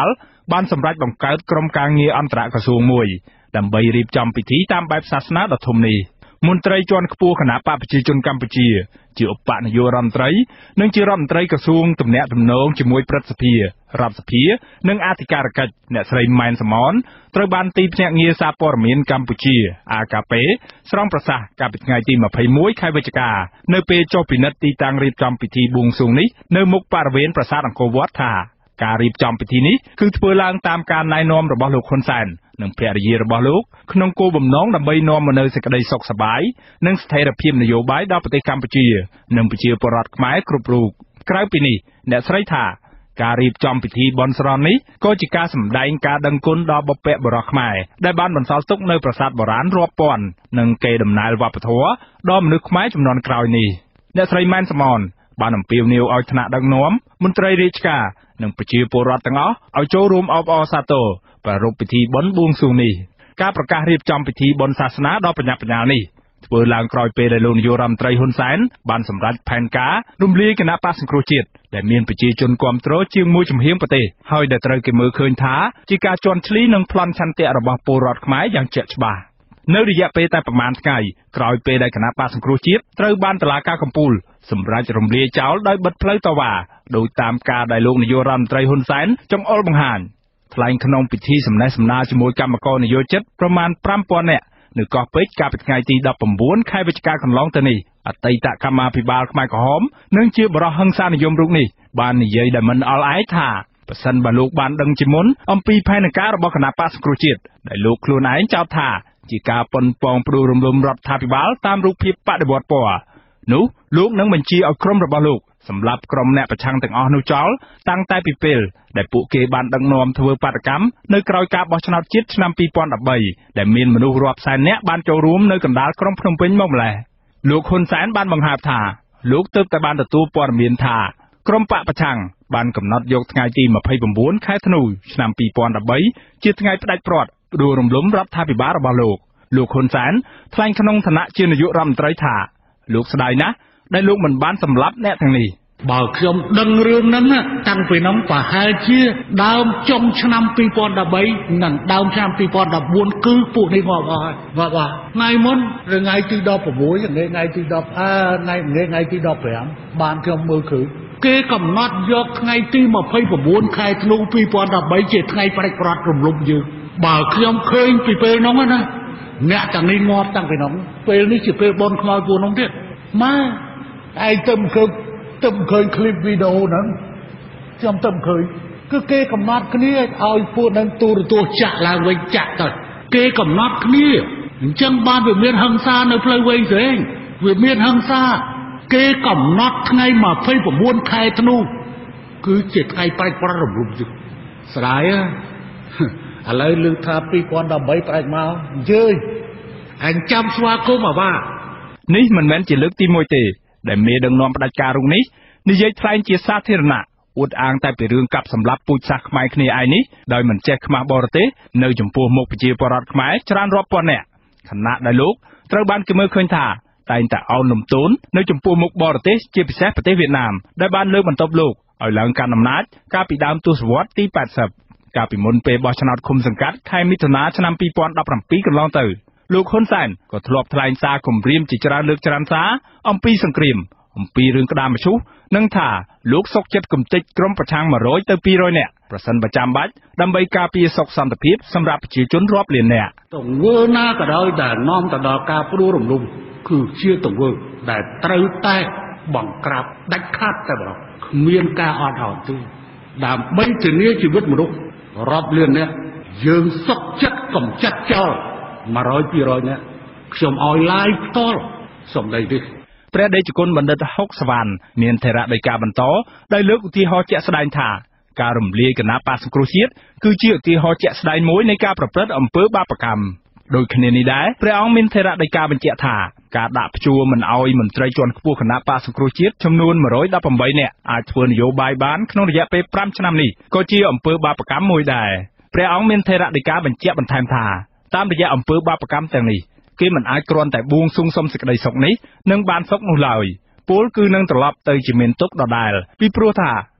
បានសម្រេចបង្កើតក្រុមការងារអន្តរក្រសួងមួយដើម្បីរៀបចំពិធីតាមបែបសាសនាដ៏ធំនេះមន្ត្រីជាន់ខ្ពស់គណៈបកប្រជាជនកម្ពុជាជាឧបនាយករដ្ឋមន្ត្រីនិងជារដ្ឋមន្ត្រីក្រសួងទំនាក់ទំនងជាមួយព្រឹទ្ធសភារដ្ឋសភានិងអធិការកិច្ចអ្នកស្រីម៉ែនសមនត្រូវបានទីភ្នាក់ងារសារព័ត៌មានកម្ពុជា អា កា ពេ ស្រង់ប្រសាសន៍កាលពីថ្ងៃទីម្ភៃមួយខែវិច្ឆិកានៅពេលចុះពិនិត្យទីតាំងរៀបចំពិធីបួងសួងនេះនៅមុខបរិវេណប្រាសាទអង្គរវត្តថាការរៀបចំពិធីនេះគឺធ្វើឡើងតាមការណែនាំរបស់លោកហ៊ុនសែននិងភរិយារបស់លោកក្នុងគោលបំណងដើម្បីនាំមកនូវសេចក្តីសុខសប្បាយនិងស្ថិរភាពនយោបាយដល់ប្រទេសកម្ពុជានិងប្រជាពលរដ្ឋខ្មែរគ្រប់រូបក្រៅពីនេះអ្នកស្រីថាការរៀបចំពិធីបន់ស្រន់នេះក៏ជាការសម្ដែងការដឹងគុណដល់បុព្វបុរសខ្មែរដែលបានបន្សល់ទុកនៅប្រាសាទបុរាណរាប់ពាន់និងកេរដំណែលវប្បធម៌ដល់មនុស្សខ្មែរជំនាន់ក្រោយនេះអ្នកស្រីម៉ែនសមនបានអំពាវនាវឲ្យថ្នាក់ដឹកនាំមន្ត្រីរាជការនិងប្រជាពលរដ្ឋទាំងអស់ឲ្យចូលរួមអបអរសាទរប្រារព្ធពិធីបុណ្យបួងសួងនេះការប្រកាសរៀបចំពិធីបុណ្យសាសនាដ៏បញ្ញាបញ្ញានេះធ្វើឡើងក្រោយពេលដែលលោកនាយករដ្ឋមន្ត្រីហ៊ុនសែនបានសម្រេចផែនការរំលាយគណៈបក្សសង្គ្រោះជាតិដែលមានប្រជាជនគាំទ្រជាងមួយជំហានប្រទេសហើយដែលត្រូវគេមើលឃើញថាជាការជន់ឈ្លីនិងប្លន់ឆន្ទៈរបស់ពលរដ្ឋខ្មែរយ៉ាងជាក់ច្បាស់នៅរយៈពេលតែប្រមាណថ្ងៃក្រោយពេលដែលគណៈបក្សសង្គ្រោះជាតិត្រូវបានតុលាការកំពូលសម្រេចរំលាយចោលដោយបិទផ្លូវតវ៉ាដោយតាមការដែលលោកនាយករដ្ឋមន្ត្រីហ៊ុនសែនចង្អុលបង្ហាញថ្លែងក្នុងពិធីសម្ដែងសម្ដារជាមួយគណៈកម្មការនយោជិតប្រមាណប្រាំពាន់នាក់នៅកោះពេជ្រកាលពីថ្ងៃទីដប់ប្រាំបួនខែវិច្ឆិកាកន្លងទៅនេះអតីតកម្មាភិបាលខ្មែរក្រហមនិងជាបរិះហិង្សានិយមរូបនេះបាននិយាយដែលមិនអល់ឯកថាប្រសិនបើលោកបានដឹងជាមុនអំពីផែនការរបស់គណៈបក្សសង្គ្រោះជាតិដែលលោកខ្លួនឯងចោទថាជាការប៉ុនប៉ងផ្ដួលរំលំរដ្ឋាភិបាលតាមរូបភាពបដិវត្តពណ៌នោះលោកនឹងបញ្ជាឲ្យក្រុមរបស់លោកសម្រាប់ក្រុមអ្នកប្រឆាំងទាំងអស់នោះចោលតាំងតែពីពេលដែលពួកគេបានដឹកនាំធ្វើបាតកម្មនៅក្រោយការបោះឆ្នោតជាតិឆ្នាំពីរពាន់ដប់បីដែលមានមនុស្សរាប់សែននាក់បានចូលរួមនៅកណ្ដាលក្រុងភ្នំពេញមកម្ល៉េះលោកហ៊ុនសែនបានបង្ហើបថាលោកទើបតែបានទទួលព័ត៌មានថាក្រុមបកប្រឆាំងបានកំណត់យកថ្ងៃទីម្ភៃប្រាំបួនខែធ្នូឆ្នាំពីរពាន់ដប់បីជាថ្ងៃផ្ដាច់ព្រាត់ផ្ដួលរំលំរដ្ឋាភិបាលរបស់លោកលោកហ៊ុនសែនថ្លែងក្នុងឋានៈជានាយករដ្ឋមន្ត្រីថាលោកស្ដាយណាស់ដែលលោកមិនបានសម្លាប់អ្នកទាំងនេះបើខ្ញុំដឹងរឿងហ្នឹងតាំងពីនោះប្រហែលជាដើមចុងឆ្នាំពីរពាន់ដប់បីនិងដើមឆ្នាំពីរពាន់ដប់បួនគឺពួកនេះងាប់អស់ហើយងាប់អស់ថ្ងៃមុនថ្ងៃទីដប់ប្រាំមួយថ្ងៃទីដប់អឺថ្ងៃថ្ងៃទីដប់ប្រាំបានខ្ញុំមើលឃើញគេកំណត់យកថ្ងៃទីម្ភៃប្រាំបួនខែធ្នូពីរពាន់ដប់បីជាថ្ងៃផ្ដាច់ព្រាត់រំលំយើងបើខ្ញុំឃើញពីពេលនោះណាអ្នកទាំងនេះងាប់តាំងពីនោះពេលនេះជាពេលបនខ្មោចពួកនោះទៀតម៉ែឯងទៅឃើញទៅឃើញคลิปវីដេអូហ្នឹងខ្ញុំទៅឃើញគឺគេកំណត់គ្នាឲ្យពួកហ្នឹងទូរទស្សន៍ចាក់ឡើងវិញចាក់ទៅគេកំណត់គ្នាអញ្ចឹងបានវាមានហិង្សានៅផ្លូវវែងស្រេងវាមានហិង្សាគេកំណត់ថ្ងៃម្ភៃប្រាំបួនខែធ្នូគឺជាថ្ងៃផ្ដាច់ព្រាត់រំលំយើងស្ដាយឥឡូវលើកថាពីរពាន់ដប់បីផ្ដាច់មកអញ្ជើញអញចាំស្វាគមន៍អាវ៉ានេះមិនមែនជាលើកទីមួយទេដែលមេដឹកនាំផ្ដាច់ការរូបនេះនិយាយថ្លែងជាសាធារណៈអួតអាងតែពីរឿងកាប់សម្លាប់ពូជសាសន៍ខ្មែរគ្នាឯនេះដោយមិនចេះខ្មាស់បរទេសនៅចំពោះមុខប្រជាពលរដ្ឋខ្មែរច្រើនរាប់ពាន់នាក់ខណៈដែលលោកត្រូវបានគេមើលឃើញថាតែងតែអោនលំទោននៅចំពោះមុខបរទេសជាពិសេសប្រទេសវៀតណាមដែលបានលើកបន្ទប់លោកឲ្យឡើងកាន់អំណាចកាលពីដើមទសវត្សរ៍ទីប៉ែតសិបកាលពីមុនពេលបោះឆ្នោតឃុំសង្កាត់ខែមិថុនាឆ្នាំពីរពាន់ដប់ប្រាំពីរកន្លងទៅលោកហ៊ុនសែនក៏ធ្លាប់ថ្លែងសារគំរាមជាច្រើនលើកច្រើនសារអំពីសង្គ្រាមអំពីរឿងក្តាមមឈូសនិងថាលោកសុកចិត្តគំទេចក្រុមប្រឆាំងមួយរយទៅពីររយនាក់ប្រសិនបើចាំបាច់ដើម្បីការពារសុខសន្តិភាពសម្រាប់ប្រជាជនរាប់លាននាក់ទង្វើណាក៏ដោយដែលនាំទៅដល់ការផ្ដួលរំលំគឺជាទង្វើដែលត្រូវតែបង្ក្រាបដាច់ខាតតែម្ដងគ្មានការអត់ឱនទេដើម្បីធានាជីវិតមនុស្សរាប់លាននាក់យើងសុខចិត្តកំចាត់ចោលមួយរយពីររយនាក់ខ្ញុំឲ្យឡាយផ្ទាល់សម្ដីនេះព្រះដេចគុណបណ្ឌិតហុកសវណ្ណមានថេរដីកាបន្តដោយលើកឧទាហរណ៍ជាក់ស្ដែងថាការរំលាយគណៈបក្សសង្គ្រោះជាតិគឺជាឧទាហរណ៍ជាក់ស្ដែងមួយនៃការប្រព្រឹត្តអំពើបាបកម្មដូចគ្នានេះដែរព្រះអង្គមានថេរដីកាបញ្ជាក់ថាការដាក់ព្យួរមិនអោយមន្ត្រីជាន់ខ្ពស់គណៈបក្សសង្គ្រោះជាតិចំនួនមួយរយដប់ប្រាំបីនាក់អាចធ្វើនយោបាយបានក្នុងរយៈពេលប្រាំឆ្នាំនេះក៏ជាអំពើបាបកម្មមួយដែរព្រះអង្គមានថេរដីកាបញ្ជាក់បន្ថែមថាតាមរយៈអំពើបាបកម្មទាំងនេះគេមិនអាចគ្រាន់តែបួងសួងសុំសេចក្តីសុខនេះនឹងបានសុខនោះឡើយពលគឺនឹងត្រឡប់ទៅជាមានទុក្ខដដែលពីព្រោះថា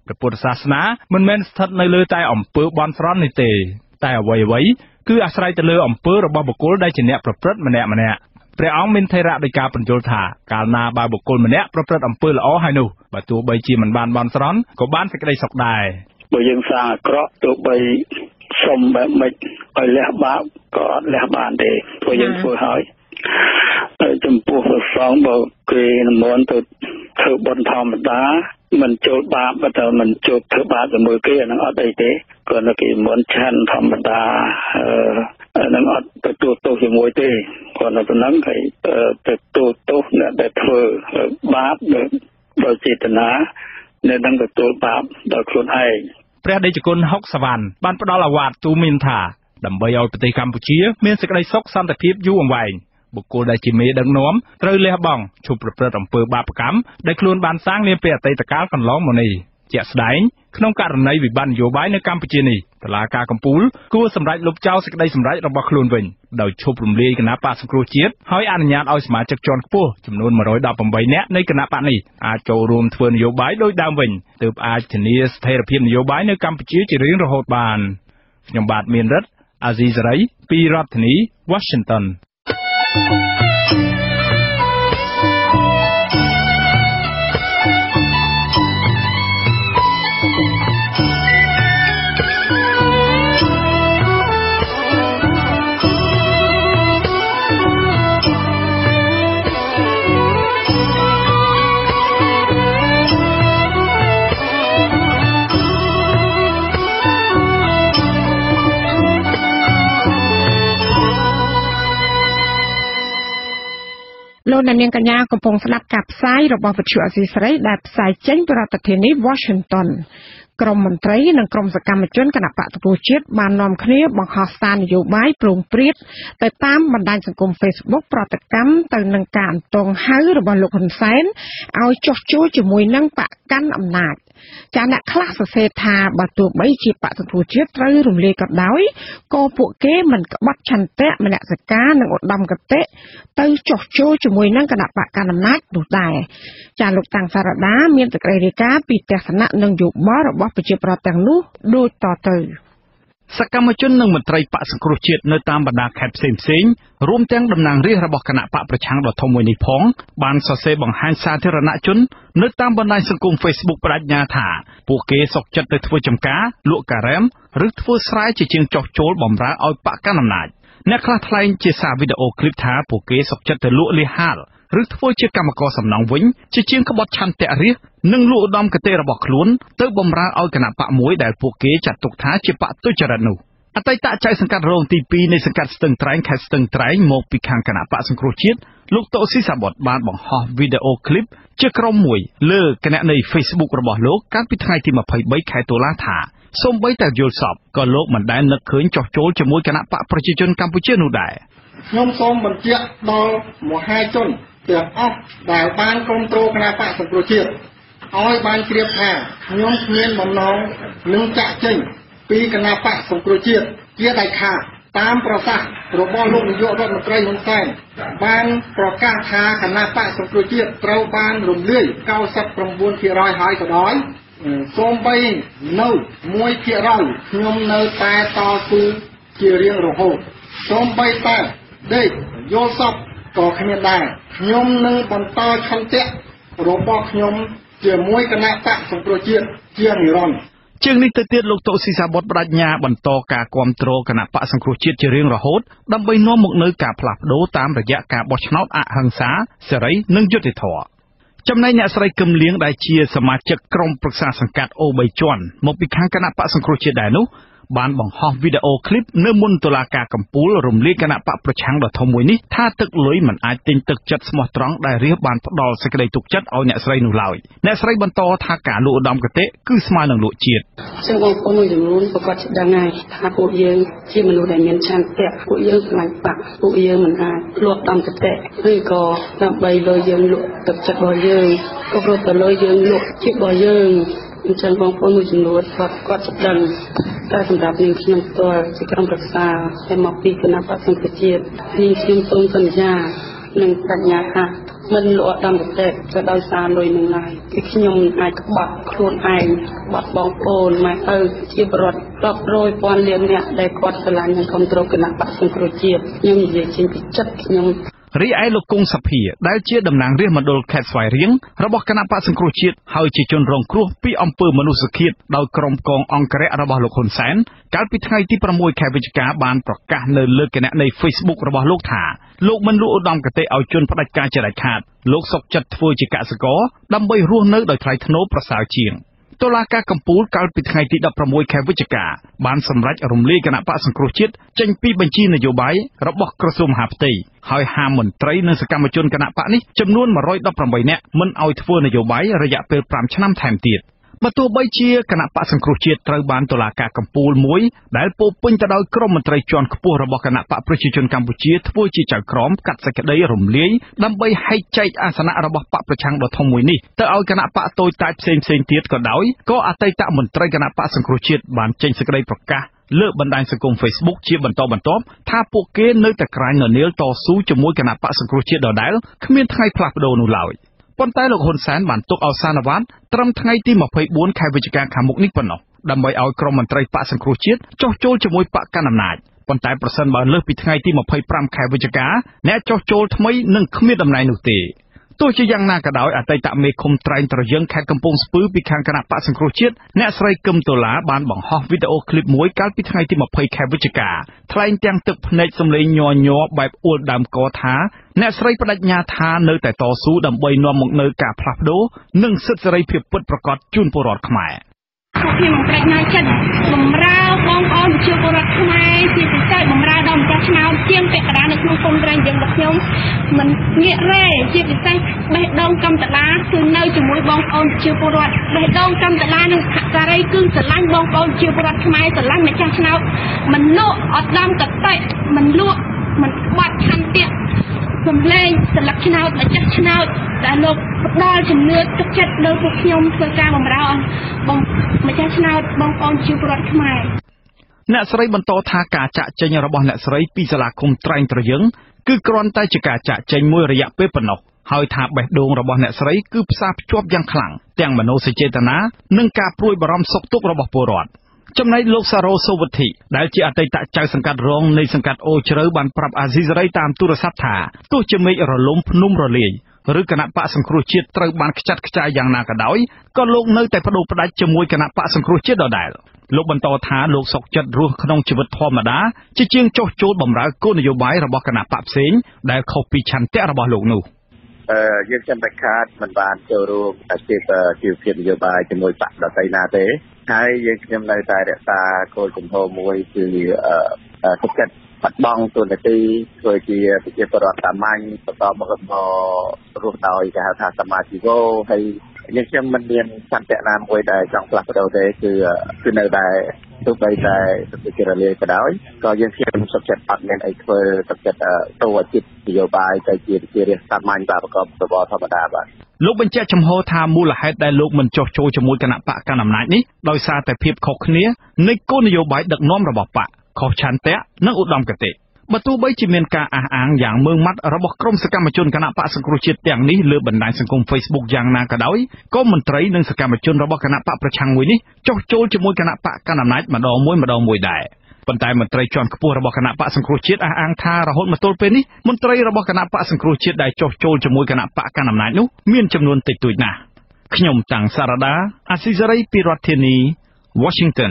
ព្រះពុទ្ធសាសនាមិនមែនស្ថិតនៅលើតែអំពើបន់ស្រន់នេះទេតែអ្វីៗគឺអាស្រ័យទៅលើអំពើរបស់បុគ្គលដែលជាអ្នកប្រព្រឹត្តម្នាក់ម្នាក់ព្រះអង្គមានថេរដីកាបញ្យល់ថាកាលណាបើបុគ្គលម្នាក់ប្រព្រឹត្តអំពើល្អហើយនោះបើទោះបីជាមិនបានបន់ស្រន់ក៏បានសេចក្តីសុខដែរបើយើងសាងអាក្រក់ទោះបីសុំបែបម៉េចឲ្យលះបាបក៏អត់លះបានទេព្រោះយើងធ្វើហើយហើយចំពោះព្រះសង្ឃបើគេនិមន្តទៅធ្វើបុណ្យធម្មតាមិនចូលបាបតែមិនចូលធ្វើបាបជាមួយគេអានឹងអត់អីទេគ្រាន់តែគេនិមន្តឆាន់ធម្មតាអឺអានឹងអត់ទទួលទោសជាមួយទេគ្រាន់តែប៉ុណ្ណឹងគេទទួលទោសអ្នកដែលធ្វើបាបដោយចេតនាអ្នកនឹងទទួលបាបដោយខ្លួនឯងព្រះដេចគុណហុកសវណ្ណបានផ្ដល់អាវាតទូមានថាដើម្បីឲ្យប្រទេសកម្ពុជាមានសេចក្តីសុខសន្តិភាពយូរអង្វែងបុគ្គលដែលជាមេដឹកនាំត្រូវលះបង់ឈប់ប្រព្រឹត្តអំពើបាបកម្មដែលខ្លួនបានសាងនាពេលអតីតកាលកន្លងមកនេះជាក់ស្ដែងក្នុងករណីវិបត្តិនយោបាយនៅកម្ពុជានេះតុលាការកំពូលគួរសម្រេចលុបចោលសេចក្តីសម្រេចរបស់ខ្លួនវិញដោយឈប់រំលាយគណៈបកសង្គ្រោះជាតិហើយអនុញ្ញាតឲ្យសមាជិកជាន់ខ្ពស់ចំនួនone hundred eighteenនាក់នៃគណៈបកនេះអាចចូលរួមធ្វើនយោបាយដោយដើមវិញទើបអាចធានាស្ថិរភាពនយោបាយនៅកម្ពុជាជារៀងរហូតបានខ្ញុំបាទមានរិទ្ធអាស៊ីសេរីពីរដ្ឋធានី Washington លោកអ្នកនាងកញ្ញាកំពុងស្ដាប់ការផ្សាយរបស់វិទ្យុអាស៊ីសេរីដែលផ្សាយចេញពីរដ្ឋធានី Washington ក្រុមមន្ត្រីនិងក្រុមសកម្មជនគណបកប្រជាជាតិបាននាំគ្នាបង្ហោះសារនយោបាយប្រងព្រាតទៅតាមបណ្ដាញសង្គម Facebook ប្រតិកម្មទៅនឹងការអន្តងហៅរបស់លោកហ៊ុនសែនឲ្យចុះចូលជាមួយនឹងបកកាន់អំណាចចាអ្នកខ្លះសរសេរថាបើទោះបីជាបកសង្គ្រោះជាតិត្រូវរំលាយក៏ដោយក៏ពួកគេមិនក្បត់ឆន្ទៈមនសិការនិងឧត្តមគតិទៅចុះចូលជាមួយនឹងគណៈបកកណ្ដាលអំណាចនោះដែរចាលោកតាំងសារដាមានសេចក្តីរាយការណ៍ពីទស្សនៈនិងយោបល់របស់ប្រជាប្រដ្ឋទាំងនោះដូចតទៅសកម្មជននិងមន្ត្រីបកសង្គ្រោះជាតិនៅតាមបណ្ដាខេត្តផ្សេងៗរួមទាំងតំណាងរាស្ត្ររបស់គណៈបកប្រឆាំងដ៏ធំមួយនេះផងបានសរសេរបង្ហាញសាធារណជននៅតាមបណ្ដាញសង្គម Facebook បដិញ្ញាថាពួកគេសុខចិត្តទៅធ្វើចំការលក់ការ៉េមឬធ្វើស្រែជាជាងចោះចូលបម្រើឲ្យបកកណ្ដាលអំណាចអ្នកខ្លះថ្លែងជាសារវីដេអូឃ្លីបថាពួកគេសុខចិត្តទៅលក់លៀសហាលឬធ្វើជាកម្មករសំណង់វិញជាជាងក្បត់ឆន្ទៈរាស្ត្រនិងលក់ឧត្តមគតិរបស់ខ្លួនទៅបម្រើឲ្យគណៈបកមួយដែលពួកគេចាត់ទុកថាជាបកទុច្ចរិតនោះអតីតចៅសង្កាត់រងទីtwoនៃសង្កាត់ស្ទឹងត្រែងខេត្តស្ទឹងត្រែងមកពីខាងគណៈបកសង្គ្រោះជាតិលោកតូស៊ីសាបុតបានបង្ហោះវីដេអូឃ្លីបជាក្រុមមួយលើគណនី Facebook របស់លោកកាលពីថ្ងៃទីtwenty-threeខែតុលាថាសូម្បីតែយល់សពក៏លោកមិនដែលនឹកឃើញចោះចូលជាមួយគណៈបកប្រជាជនកម្ពុជានោះដែរខ្ញុំសូមបញ្ជាក់ដល់មហាជនទាំងអស់ដែលបានគ្រប់គ្រងគណៈបកសង្គ្រោះជាតិឲ្យបានជ្រាបថាខ្ញុំគ្មានបំណងនឹងចាក់ចេញពីគណៈបកសង្គ្រោះជាតិជាដាច់ខាតតាមប្រសាសន៍របស់លោកនាយករដ្ឋមន្ត្រីហ៊ុនសែនបានប្រកាសថាគណៈបកសង្គ្រោះជាតិត្រូវបានរំលាយninety-nine percent ហើយក៏ដោយសូម្បីនៅone percentខ្ញុំនៅតែតស៊ូជារៀងរហូតសូម្បីតែដេកយល់សពក៏គ្មានដែរខ្ញុំនឹងបន្តឆន្ទៈរបស់ខ្ញុំជាមួយគណៈបកសង្គ្រោះជាតិជានិរន្តរ៍ជាងនេះទៅទៀតលោកតូស៊ីសាបុតបដិញ្ញាបន្តការគ្រប់គ្រងគណៈបកសង្គ្រោះជាតិជារៀងរហូតដើម្បីនាំមកនូវការផ្លាស់ប្ដូរតាមរយៈការបោះឆ្នោតអហិង្សាសេរីនិងយុត្តិធម៌ចំណែកអ្នកស្រីកឹមលៀងដែលជាសមាជិកក្រុមប្រឹក្សាសង្កាត់អូthreeជាន់មកពីខាងគណៈបកសង្គ្រោះជាតិដែរនោះបានបង្ហោះវីដេអូឃ្លីបនៅមុនតុលាការកំពូលរំលាយគណៈបកប្រឆាំងដ៏ធំមួយនេះថាទឹកលុយមិនអាចទិញទឹកចិត្តស្មោះត្រង់ដែលរាជបានផ្ដល់សេចក្តីទុកចិត្តឲ្យអ្នកស្រីនោះឡើយអ្នកស្រីបន្តថាការលក់ឧត្តមគតិគឺស្មើនឹងលក់ជាតិซึ่งបងប្អូនមួយចំនួនប្រកាសដឹងហើយថាពួកយើងជាមនុស្សដែលមានឆន្ទៈពួកយើងខ្លាចបាក់ពួកយើងមិនអាចលក់ឧត្តមគតិឬក៏ដើម្បីលុយយើងលក់ទឹកចិត្តរបស់យើងក៏ព្រោះតែលុយយើងលក់ជាតិរបស់យើងអញ្ចឹងបងប្អូនមួយចំនួនគាត់គាត់ដឹងតែសម្រាប់នាងខ្ញុំផ្ទាល់ជាក្រុមប្រឹក្សាតែមកពីគណៈបកសង្គ្រោះជាតិនាងខ្ញុំសូមសន្យានិងបញ្ញាថាមិនលក់ដំតែក៏ដោយសារលុយនឹងឡើយគឺខ្ញុំអាចក្បត់ខ្លួនឯងក្បត់បងប្អូនម៉ែឪជាបរិវត្តរាប់រយពាន់លានអ្នកដែលគាត់ស្រឡាញ់និងគ្រប់គ្រងគណៈបក្សសង្គ្រោះជាតិខ្ញុំនិយាយចេញពីចិត្តខ្ញុំរីឯលោកគង់សភាដែលជាតំណាងរាស្ត្រមណ្ឌលខេត្តស្វាយរៀងរបស់គណៈបក្សសង្គ្រោះជាតិហើយជាជនរងគ្រោះពីអំពើមនុស្សឃាតដោយក្រុមកងអង្គរៈរបស់លោកហ៊ុនសែនកាលពីថ្ងៃទីប្រាំមួយខែវិច្ឆិកាបានប្រកាសនៅលើគណនី Facebook របស់លោកថាលោកមិនលក់ឧត្តមគតិឲ្យជនផ្ដាច់ការជាដាច់ខាតលោកសុខចិត្តធ្វើជាកសិករដើម្បីរស់នៅដោយថ្លៃថ្នូរប្រសើរជាងតុលាការកំពូលកាលពីថ្ងៃទីដប់ប្រាំមួយខែវិច្ឆិកាបានសម្រេចរំលាយគណៈបក្សសង្គ្រោះជាតិចេញពីបញ្ជីនយោបាយរបស់ក្រសួងមហាផ្ទៃហើយហាមមន្ត្រីនិងសកម្មជនគណៈបកនេះចំនួនមួយរយដប់ប្រាំបីនាក់មិនឲ្យធ្វើនយោបាយរយៈពេលប្រាំឆ្នាំថែមទៀតបើទោះបីជាគណៈបក្សសង្គ្រោះជាតិត្រូវបានតុលាការកំពូលមួយដែលពោពេញទៅដោយក្រុមមន្ត្រីជាន់ខ្ពស់របស់គណៈបកប្រជាជនកម្ពុជាធ្វើជាចៅក្រមកាត់សេចក្តីរំលាយដើម្បីហែកចែកអាសនៈរបស់បកប្រឆាំងដ៏ធំមួយនេះទៅឲ្យគណៈបកតូចតាចផ្សេងផ្សេងទៀតក៏ដោយក៏អតីតមន្ត្រីគណៈបកសង្គ្រោះជាតិបានចេញសេចក្តីប្រកាសលើបណ្ដាញសង្គម Facebook ជាបន្តបន្ទាប់ថាពួកគេនៅតែក្រាញននាលតស៊ូជាមួយគណៈបកសង្គ្រោះជាតិដដែលគ្មានថ្ងៃផ្លាស់ប្ដូរនោះឡើយប៉ុន្តែលោកហ៊ុនសែនបានទុកអសានវត្តត្រឹមថ្ងៃទីម្ភៃបួនខែវិច្ឆិកាខាងមុខនេះប៉ុណ្ណោះដើម្បីឲ្យក្រុមមន្ត្រីបកសង្គ្រោះជាតិចុះចូលជាមួយបកកណ្ដាលអំណាចប៉ុន្តែប្រសិនបើលើសពីថ្ងៃទីម្ភៃប្រាំខែវិច្ឆិកាអ្នកចុះចូលថ្មីនឹងគ្មានតំណែងនោះទេទោះជាយ៉ាងណាក៏ដោយអតីតមេឃុំត្រែងត្រយឹងខេត្តកំពង់ស្ពឺពីខាងគណៈបកសង្គ្រោះជាតិអ្នកស្រីគឹមតូឡាបានបង្ហោះវីដេអូឃ្លីបមួយកាលពីថ្ងៃទីម្ភៃខែវិច្ឆិកាថ្លែងទាំងទឹកភ្នែកសម្លេងញ័រញ័របែបអួលដើមកថាអ្នកស្រីបដិញ្ញាថានៅតែតស៊ូដើម្បីនាំមកនូវការផ្លាស់ប្ដូរនិងសិទ្ធិសេរីភាពពិតប្រាកដជូនពលរដ្ឋខ្មែរខ្ញុំបដិញ្ញាចិត្តបំរើបងប្អូនប្រជាពលរដ្ឋខ្មែរជាពិសេសបំរើដល់ម្ចាស់ឆ្នោតជាងពាក់កណ្ដាលនៅក្នុងគុំត្រែងយើងរបស់ខ្ញុំមិនងាករេជាពិសេសបេះដូងកម្មតឡាគឺនៅជាមួយបងប្អូនប្រជាពលរដ្ឋបេះដូងកម្មតឡានិងសហការីគឺស្រឡាញ់បងប្អូនប្រជាពលរដ្ឋខ្មែរស្រឡាញ់ម្ចាស់ឆ្នោតមិនលក់អត់ដាំកតិមិនលក់មិនបាត់ឆន្ទៈសំឡេងស្លឹកឆ្នោតម្ចាស់ឆ្នោតដែលលោកផ្ដល់ជំនឿទឹកចិត្តដល់ពួកខ្ញុំធ្វើការបម្រើបងម្ចាស់ឆ្នោតបងប្អូនជាពលរដ្ឋខ្មែរអ្នកស្រីបន្តថាការចាក់ចេញរបស់អ្នកស្រីពីសាលាឃុំត្រែងត្រយឹងគឺគ្រាន់តែជាការចាក់ចេញមួយរយៈពេលប៉ុណ្ណោះហើយថាបេះដូងរបស់អ្នកស្រីគឺផ្សារភ្ជាប់យ៉ាងខ្លាំងទាំងមនោសញ្ចេតនានិងការព្រួយបារម្ភសុខទុក្ខរបស់ពលរដ្ឋចំណែកលោកសារ៉ូសូវត្ថិដែលជាអតីតចៅសង្កាត់រងនៃសង្កាត់អូជ្រៅបានប្រាប់អាស៊ីសេរីតាមទូរស័ព្ទថាទោះជាមេឃរលំភ្នំរលាយឬគណៈបកសង្គ្រោះជាតិត្រូវបានខ្ចាត់ខ្ចាយយ៉ាងណាក៏ដោយក៏លោកនៅតែបដូរផ្ដាច់ជាមួយគណៈបកសង្គ្រោះជាតិដដែលលោកបន្តថាលោកសុខចិត្តរស់ក្នុងជីវិតធម្មតាជាជាងចុះចូលបម្រើគោលនយោបាយរបស់គណៈបកផ្សេងដែលខុសពីឆន្ទៈរបស់លោកនោះអឺយើងចាំតែខាតមិនបានចូលរួមអាជីពជីវភាពនយោបាយជាមួយបកដទៃណាទេហើយយើងខ្ញុំនៅតែរក្សាគោលគំហមួយគឺអឺសុខចិត្តបាត់បង់ទូនាទីធ្វើជាប្រជាពលរដ្ឋសាមញ្ញបន្តមករស់ដោយគេហៅថាសមាជីវោហើយយើងខ្ញុំមិនមានសន្តិណាមួយដែលចង់ផ្លាស់ប្ដូរទេគឺគឺនៅតែទោះបីតែទៅជារលាយក៏ដោយក៏យើងខ្ញុំសុខចិត្តអត់មានអីធ្វើសុខចិត្តទៅអាជីពនយោបាយទៅជាជារាជសាមញ្ញបាទប្រកបរបរធម្មតាបាទលោកបញ្ជាក់ចំហថាមូលហេតុដែលលោកមិនចុះចូលជាមួយគណៈបកកណ្ដាលអំណាចនេះដោយសារតែភាពខុសគ្នានៃគោលនយោបាយដឹកនាំរបស់បកខុសឆន្ទៈនិងឧត្តមគតិបើទោះបីជាមានការអះអាងយ៉ាងម៉ឺងម៉ាត់របស់ក្រុមសកម្មជនគណៈបកសង្គ្រោះជាតិទាំងនេះលើបណ្ដាញសង្គម Facebook យ៉ាងណាក៏ដោយក៏មន្ត្រីនិងសកម្មជនរបស់គណៈបកប្រឆាំងមួយនេះចុះចូលជាមួយគណៈបកកណ្ដាលអំណាចម្ដងមួយម្ដងមួយដែរប៉ុន្តែមន្ត្រីជាន់ខ្ពស់របស់គណៈបកសង្គ្រោះជាតិអះអាងថារហូតមកទល់ពេលនេះមន្ត្រីរបស់គណៈបកសង្គ្រោះជាតិដែលចុះចូលជាមួយគណៈបកកណ្ដាលអំណាចនោះមានចំនួនតិចតួចណាស់ខ្ញុំតាំងសារ៉ាដាអាស៊ីសេរីពីរដ្ឋធានី Washington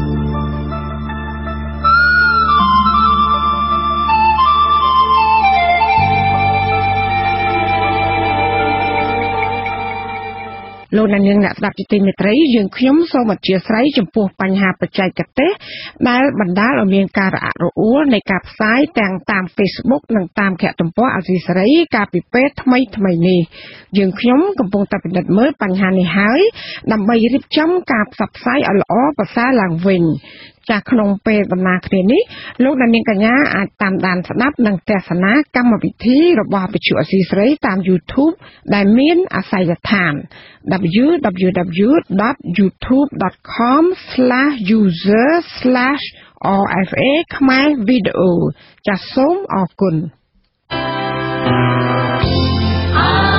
លោកនាងអ្នកស្ដាប់ជាទីមេត្រីយើងខ្ញុំសូមអធិស្ឋានចំពោះបញ្ហាបច្ចេកទេសដែលបណ្ដាលឲ្យមានការរអាក់រអួលនៃការផ្សាយទាំងតាម Facebook និងតាមគេហទំព័រអាស៊ីសេរីកាលពីពេលថ្មីថ្មីនេះយើងខ្ញុំកំពុងតែពិនិត្យមើលបញ្ហានេះហើយដើម្បីរៀបចំការផ្សព្វផ្សាយឲ្យល្អប្រសើរឡើងវិញចាស់ក្នុងពេលដំណើរគ្នានេះលោកនាងកញ្ញាអាចតាមដានស្ដាប់និងទស្សនាកម្មវិធីរបស់វិទ្យុអាស៊ីសេរីតាម YouTube ដែលមានអាសយដ្ឋាន double-u double-u double-u dot youtube dot com slash user slash r f a ខ្មែរវីដេអូចាសសូមអរគុណ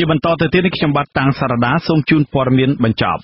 ជាបន្តទៅទៀតនេះខ្ញុំបាទតាំងសារដាសូមជូនព័ត៌មានបញ្ចប់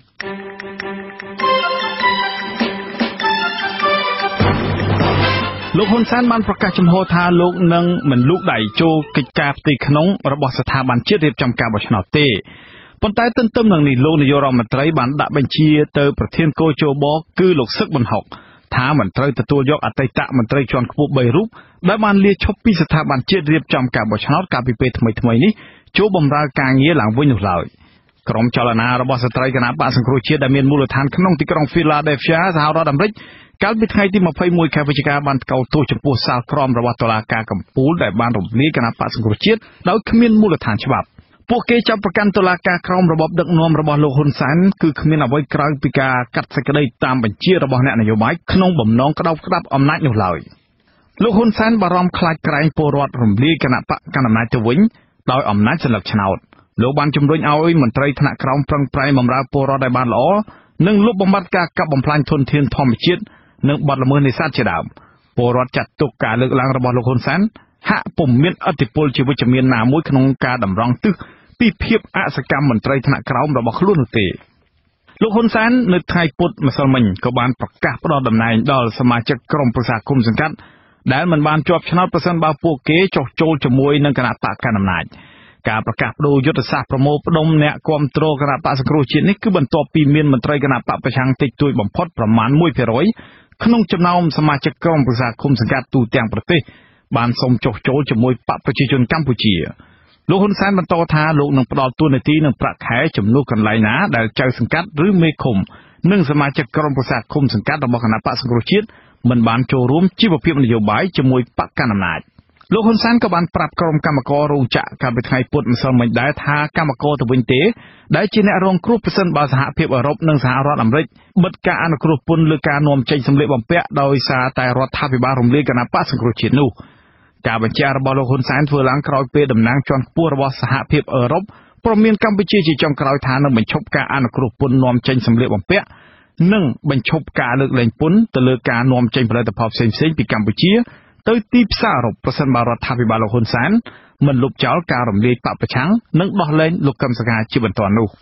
លោកហ៊ុនសែនបានប្រកាសចំហថាលោកនឹងមិនលូកដៃចូលកិច្ចការផ្ទៃក្នុងរបស់ស្ថាប័នជាតិរៀបចំការបោះឆ្នោតទេប៉ុន្តែទន្ទឹមនឹងនេះលោកនាយករដ្ឋមន្ត្រីបានដាក់បញ្ជាទៅប្រធានកោជបគឺលោកសឹកប៊ុនហុកថាមិនត្រូវទទួលយកអតីតមន្ត្រីជាន់ខ្ពស់បីរូបដែលបានលាឈប់ពីស្ថាប័នជាតិរៀបចំការបោះឆ្នោតកាលពីពេលថ្មីៗនេះចូលបម្រើការងារឡើងវិញនោះឡើយក្រុមចលនារបស់ស្ត្រីគណបក្សសង្គ្រោះជាតិដែលមានមូលដ្ឋានក្នុងទីក្រុង Philadelphia សហរដ្ឋអាមេរិកកាលពីថ្ងៃទីម្ភៃមួយខែវិច្ឆិកាបានថ្កោលទោសចំពោះសាលក្រមរបស់តុលាការកំពូលដែលបានរំលាយគណបក្សសង្គ្រោះជាតិដោយគ្មានមូលដ្ឋានច្បាប់ពួកគេចាប់ប្រកាន់តុលាការក្រមរបបដឹកនាំរបស់លោកហ៊ុនសែនគឺគ្មានអ្វីក្រៅពីការកាត់សេចក្តីតាមបញ្ជារបស់អ្នកនយោបាយក្នុងបំណងក្តោបក្តាប់អំណាចនោះឡើយលោកហ៊ុនសែនបារម្ភខ្លាចក្រែងពលរដ្ឋរំលាយគណបក្សកាន់អំណាចទៅវិញដោយអំណាចសន្លឹកឆ្នោតលោកបានជំរុញឲ្យមន្ត្រីថ្នាក់ក្រោមប្រឹងប្រែងបម្រើពលរដ្ឋឲ្យបានល្អនិងលុបបំបាត់ការកាប់បំផ្លាញធនធានធម្មជាតិនិងបទល្មើសនេសាទជាដើមពលរដ្ឋចាត់ទុកការលើកឡើងរបស់លោកហ៊ុនសែនហាក់ពុំមានឥទ្ធិពលជាវិជ្ជមានណាមួយក្នុងការតម្រង់ទិសពីភាពអសកម្មមន្ត្រីថ្នាក់ក្រោមរបស់ខ្លួននោះទេលោកហ៊ុនសែននៅថ្ងៃពុធម្សិលមិញក៏បានប្រកាសផ្តល់តំណែងដល់សមាជិកក្រុមប្រឹក្សាគុំសង្កាត់ដែលមិនបានជាប់ឆ្នោតប្រសិនបើពួកគេចុះចូលជាមួយនឹងគណៈបកកណ្ដាលអំណាចការប្រកាសបដូរយុទ្ធសាស្ត្រប្រមូលផ្ដុំអ្នកគាំទ្រគណៈបកសង្គ្រោះជាតិនេះគឺបន្ទាប់ពីមានមន្ត្រីគណៈបកប្រឆាំងតិចតួចបំផុតប្រមាណ មួយភាគរយ ក្នុងចំណោមសមាជិកក្រុមប្រឹក្សាគុំសង្កាត់ទូទាំងប្រទេសបានសូមចុះចូលជាមួយបកប្រជាជនកម្ពុជាលោកហ៊ុនសែនបន្តថាលោកនឹងផ្ដល់តួនាទីនិងប្រាក់ខែជំនួសកន្លែងណាដែលចៅសង្កាត់ឬមេឃុំនិងសមាជិកក្រុមប្រឹក្សាគុំសង្កាត់របស់គណៈបកសង្គ្រោះជាតិមិនបានចូលរួមជីវភាពនយោបាយជាមួយបកកណ្ដាលអំណាចលោកហ៊ុនសែនក៏បានប្រាប់ក្រុមកម្មកររោងចក្រកាលពីថ្ងៃពុធម្សិលមិញដែរថាកម្មករទៅវិញទេដែលជាអ្នករងគ្រោះប្រសិនបើសហភាពអឺរ៉ុបនិងសហរដ្ឋអាមេរិកបិទការអនុគ្រោះពន្ធលើការនាំចេញសម្លៀកបំពាក់ដោយសារតែរដ្ឋាភិបាលរំលាយគណៈបកសង្គ្រោះជាតិនោះការបញ្ជារបស់លោកហ៊ុនសែនធ្វើឡើងក្រោយពេលតំណាងជាន់ខ្ពស់របស់សហភាពអឺរ៉ុបព្រមមានកម្ពុជាជាចុងក្រោយថានឹងបញ្ឈប់ការអនុគ្រោះពន្ធនាំចេញសម្លៀកបំពាក់និងបញ្ឈប់ការលើកលែងពន្ធទៅលើការនាំចេញផលិតផលផ្សេងៗពីកម្ពុជាទៅទីផ្សារអឺរ៉ុបប្រសិនបើរដ្ឋាភិបាលលោកហ៊ុនសែនមិនលុបចោលការរំលាយបកប្រឆាំងនិងដោះលែងលោកកឹមសុខាជាបន្ទាន់នោះ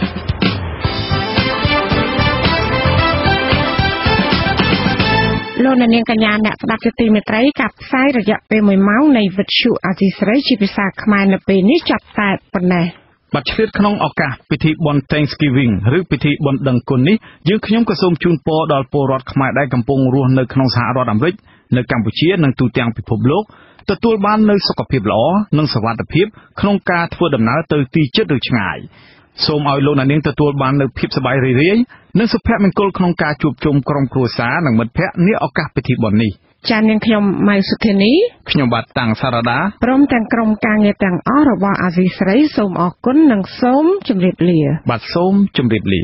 លោកនាងកញ្ញាអ្នកស្ដាប់ជាទីមេត្រីកັບផ្សាយរយៈពេលមួយម៉ោងនៃវិទ្យុអាស៊ីសេរីជាភាសាខ្មែរនៅពេលនេះចាប់តែប៉ុណ្ណេះបាត់ឆ្លៀតក្នុងឱកាសពិធីបុណ្យ Thanksgiving ឬពិធីបុណ្យដឹងគុណនេះយើងខ្ញុំក៏សូមជូនពរដល់ពលរដ្ឋខ្មែរដែលកំពុងរស់នៅក្នុងសហរដ្ឋអាមេរិកនៅកម្ពុជានិងទូទាំងពិភពលោកទទួលបាននូវសុខភាពល្អនិងសុវត្ថិភាពក្នុងការធ្វើដំណើរទៅទីជិតឬឆ្ងាយសូមឲ្យលោកអ្នកនាងទទួលបាននូវភាពសប្បាយរីករាយនិងសុភមង្គលក្នុងការជួបជុំក្រុមគ្រួសារនិងមិត្តភ័ក្តិនាឱកាសពិធីបុណ្យនេះចា៎នាងខ្ញុំម៉ៅសុធានីខ្ញុំបាទតាំងសារដាព្រមទាំងក្រុមការងារទាំងអស់របស់អាស៊ីសេរីសូមអរគុណនិងសូមជម្រាបលាបាទសូមជម្រាបលា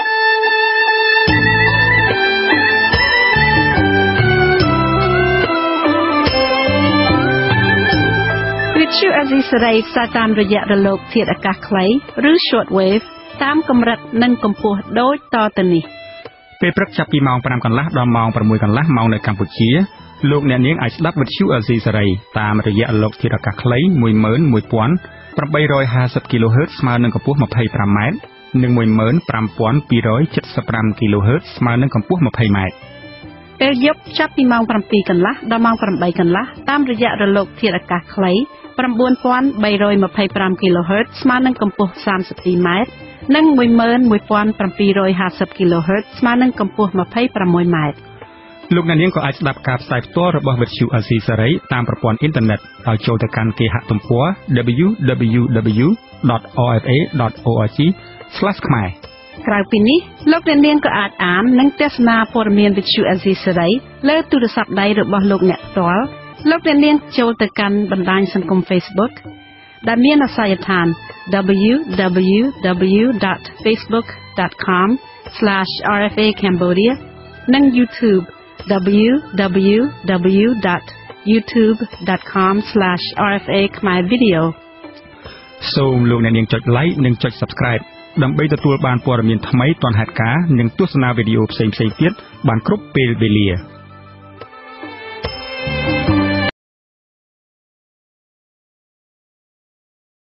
វិទ្យុអាស៊ីសេរីផ្សាយតាមរយៈរលកធាតុអាកាសខ្លីឬ shortwave តាមកម្រិតនិងកម្ពស់ដូចតទៅនេះពេលព្រឹកចាប់ពីម៉ោងប្រាំកន្លះដល់ម៉ោងប្រាំមួយកន្លះម៉ោងនៅកម្ពុជាលោកអ្នកនាងអាចស្ដាប់វិទ្យុអាស៊ីសេរីតាមរយៈរលកធាតុអាកាសខ្លី មួយម៉ឺនមួយពាន់ប្រាំបីរយហាសិប គីឡូហឺត ស្មើនឹងកម្ពស់ ម្ភៃប្រាំម៉ែត្រ និង មួយម៉ឺនប្រាំពាន់ពីររយចិតសិបប្រាំ គីឡូហឺត ស្មើនឹងកម្ពស់ ម្ភៃម៉ែត្រពេលយប់ចាប់ពីម៉ោងប្រាំពីរកន្លះដល់ម៉ោងប្រាំបីកន្លះតាមរយៈរលកធាតុអាកាសខ្លី ៩ពាន់បីរយម្ភៃប្រាំ គីឡូហឺត ស្មើនឹងកម្ពស់ សាមសិបពីរម៉ែត្រ និង មួយម៉ឺនមួយពាន់ប្រាំពីររយហាសិប គីឡូហឺត ស្មើនឹងកម្ពស់ ម្ភៃប្រាំមួយម៉ែត្រលោកអ្នកនាងក៏អាចស្ដាប់ការផ្សាយផ្ទាល់របស់វិទ្យុអាស៊ីសេរីតាមប្រព័ន្ធអ៊ីនធឺណិតដោយចូលទៅកាន់គេហទំព័រ ដប៊្យូ ដប៊្យូ ដប៊្យូ ដត អ អេហ្វ អេ ដត អូ អារ ជី ស្លាស ខ្មែរក្រៅពីនេះលោកអ្នកនាងក៏អាចអាននិងទស្សនាព័ត៌មានវិទ្យុអាស៊ីសេរីលើទូរស័ព្ទដៃរបស់លោកអ្នកផ្ទាល់លោកអ្នកនាងចូលទៅកាន់បណ្ដាញសង្គម Facebook ដែលមានអាសយដ្ឋាន ដប៊្យូ ដប៊្យូ ដប៊្យូ ដត ហ្វេសប៊ុក ដត ខម ស្លាស អារ អេហ្វ អេ Cambodia និង YouTube ដប៊្យូ ដប៊្យូ ដប៊្យូ ដត យូធូប ដត ខម ស្លាស អារ អេហ្វ អេ ខ្មែរ Video សូមលោកអ្នកនាងចុច Like និងចុច Subscribe ដើម្បីទទួលបានព័ត៌មានថ្មីទាន់ហេតុការណ៍និងទស្សនាវីដេអូផ្សេងៗទៀតបានគ្រប់ពេលវេលា